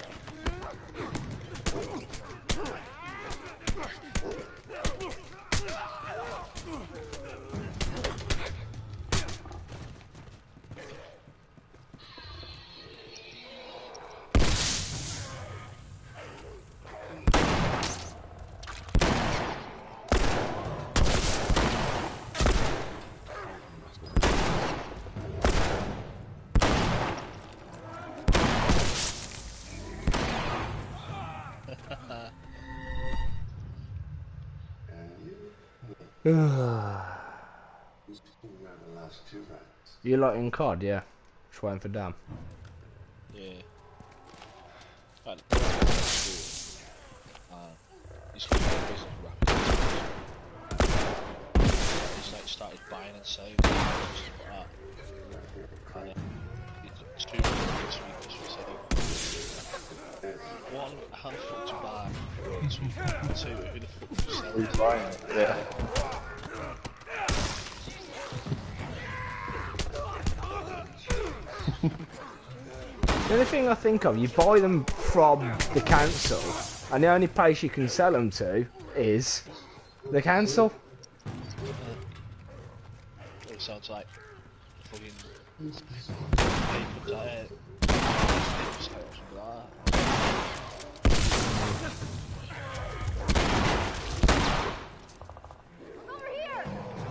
You lot in C O D, yeah? Just waiting for Dan. Yeah. Right, uh, he's got a business rapid. He's like started buying and selling and stuff like that. And then he's got two this week for sale. One, how the fuck to buy this week? Two, who the fuck to sell? Who's buying it? Yeah. The only thing I think of, you buy them from the council, and the only place you can sell them to is the council. It sounds like fucking papers like it. Something like that. Over here!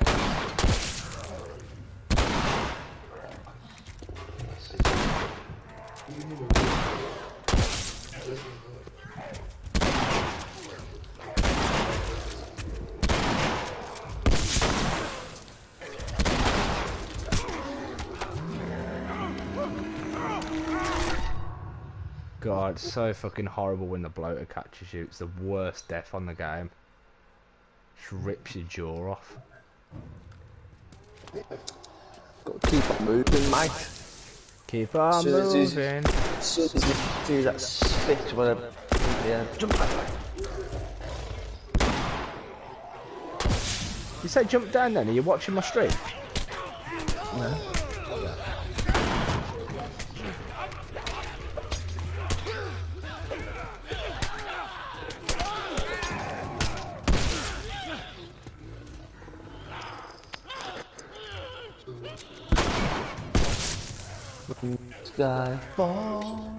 God, it's so fucking horrible when the bloater catches you. It's the worst death on the game. Just rips your jaw off. Got to keep on moving, mate. Keep on Soon as he's- moving. As soon as you do that spit, whatever, yeah, jump that way. You say jump down then? Are you watching my stream? No. Skyfall.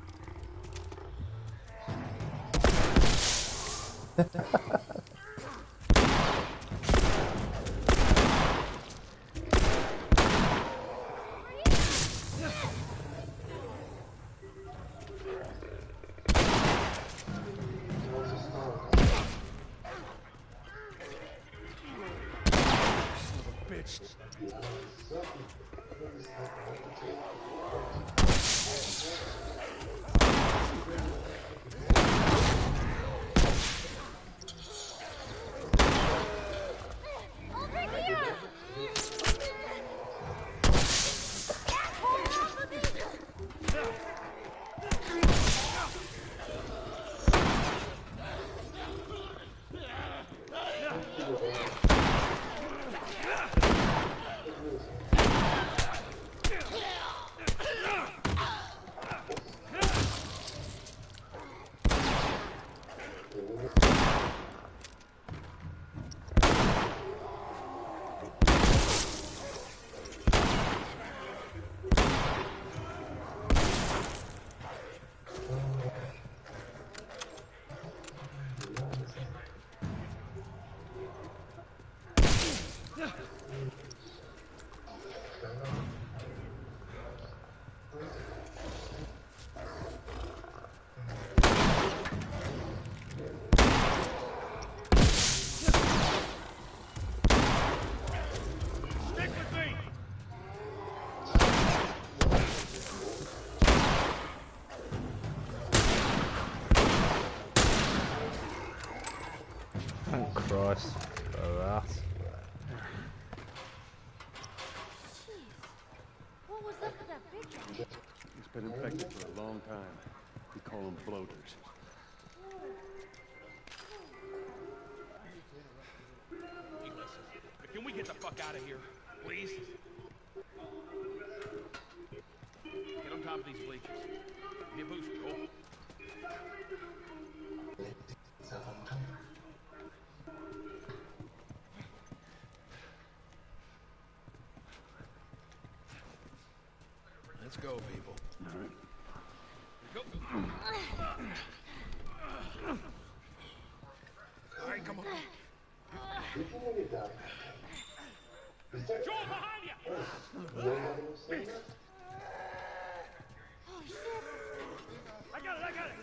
Thank Christ for that. What was up with that big guy? He's been infected for a long time. We call them bloaters. Hey, listen. Can we get the fuck out of here, please? Get on top of these bleachers. Give me a boost, Joel. Let's go, people. All right. Go. All right, come on. Joel, behind you! Oh, shit. I got it, I got it!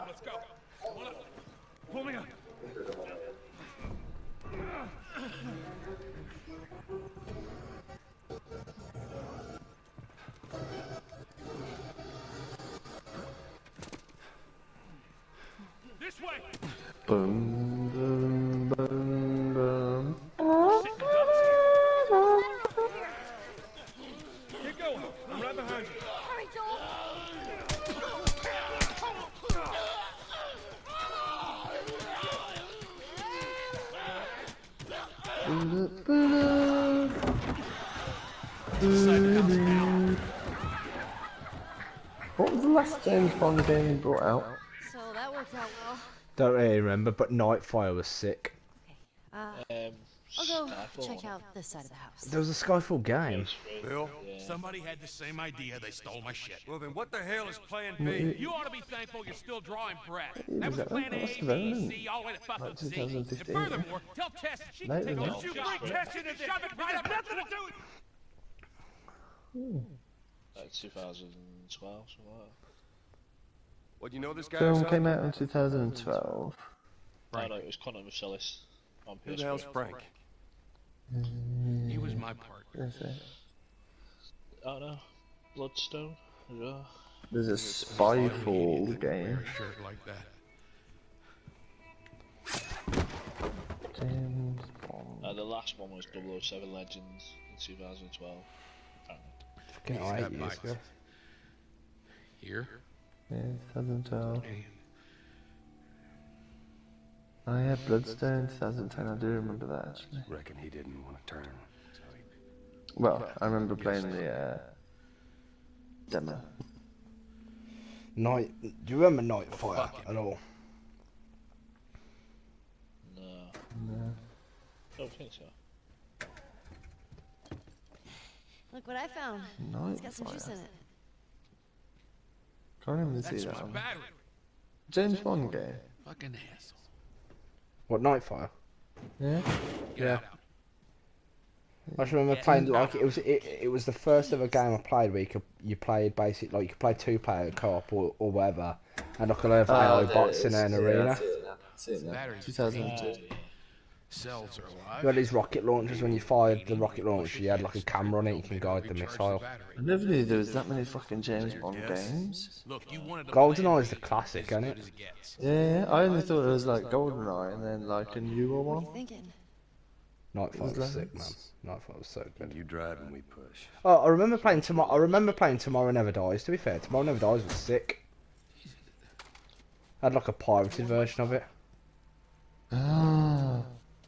let's go. Come on up. Pull me up. This way. Boom, boom, boom, boom. Keep going. I'm right behind you. Hurry, Joel. What was the last James Bond game you brought out? So that worked out well. Don't really remember, but Nightfire was sick. Uh, Um, I'll go Skyfall. check out this side of the house. There was a Skyfall game. Bill? Somebody had the same idea. They stole my shit. Well, then what the hell is Plan B? You ought to be thankful you're still drawing breath. Yeah, That was that- plan that A, must have B, been C, all the way to fucking like Z. twenty And fifteen. furthermore, tell Tess she can Later take than a that. you bring Tess into this. Shove it right up. Nothing to do with Like two thousand twelve, something like that. What, you know this guy? or Film something? came out in two thousand twelve. Oh no, it was Connor Marcellus on Who P S the three. hell's Frank? He was my partner. Is it? Oh no, Bloodstone. Yeah. There's a Spyfall game. Wear a shirt like that. James Bond. Uh, the last one was double oh seven Legends in two thousand twelve. Apparently. Fucking He's eight got years bikes. ago. Here. Yeah, twenty twelve. And Oh yeah, Bloodstone twenty ten. I do remember that actually. Reckon he didn't want to turn. So he... Well, I remember playing the uh, demo. Night. Do you remember Nightfire at all? No, No. don't think so. Look what I found. It's got some juice in Nightfire. it. Can't even see that's that my one. battery. James Bond game. Fucking asshole. What, Nightfire? Yeah. Get Yeah. out. I just remember playing like it was it, it was the first ever game I played where you could you played basic like you could play two player co-op or, or whatever and like a load of A I bots in an arena. See it now. Battery's two thousand two. Uh, yeah. Cells are alive. You had these rocket launchers. When you fired the rocket launcher, you had like a camera on it. You can guide the missile. I never knew there was that many fucking James Bond games. Look, you wanted to GoldenEye is the classic, isn't it? Yeah, yeah, I only thought it was like GoldenEye and then like a newer What are one. you thinking? Nightfire was sick, man. Nightfire was so good. You drive and we push. Oh, I remember playing tomorrow. I remember playing Tomorrow Never Dies. To be fair, Tomorrow Never Dies was sick. I had like a pirated version of it. Ah.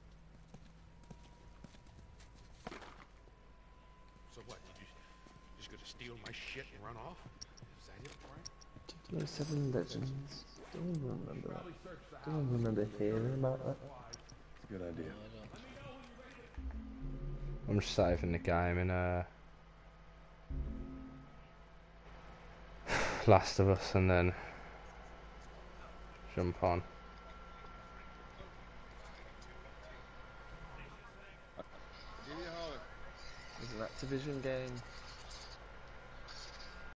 So what? Did you just gonna steal my shit and run off? Is that it, Frank? double oh seven Legends. Don't even remember that. Don't even remember hearing about that. It's a good idea. I'm just saving the game in uh, Last of Us and then jump on. There's an Activision game.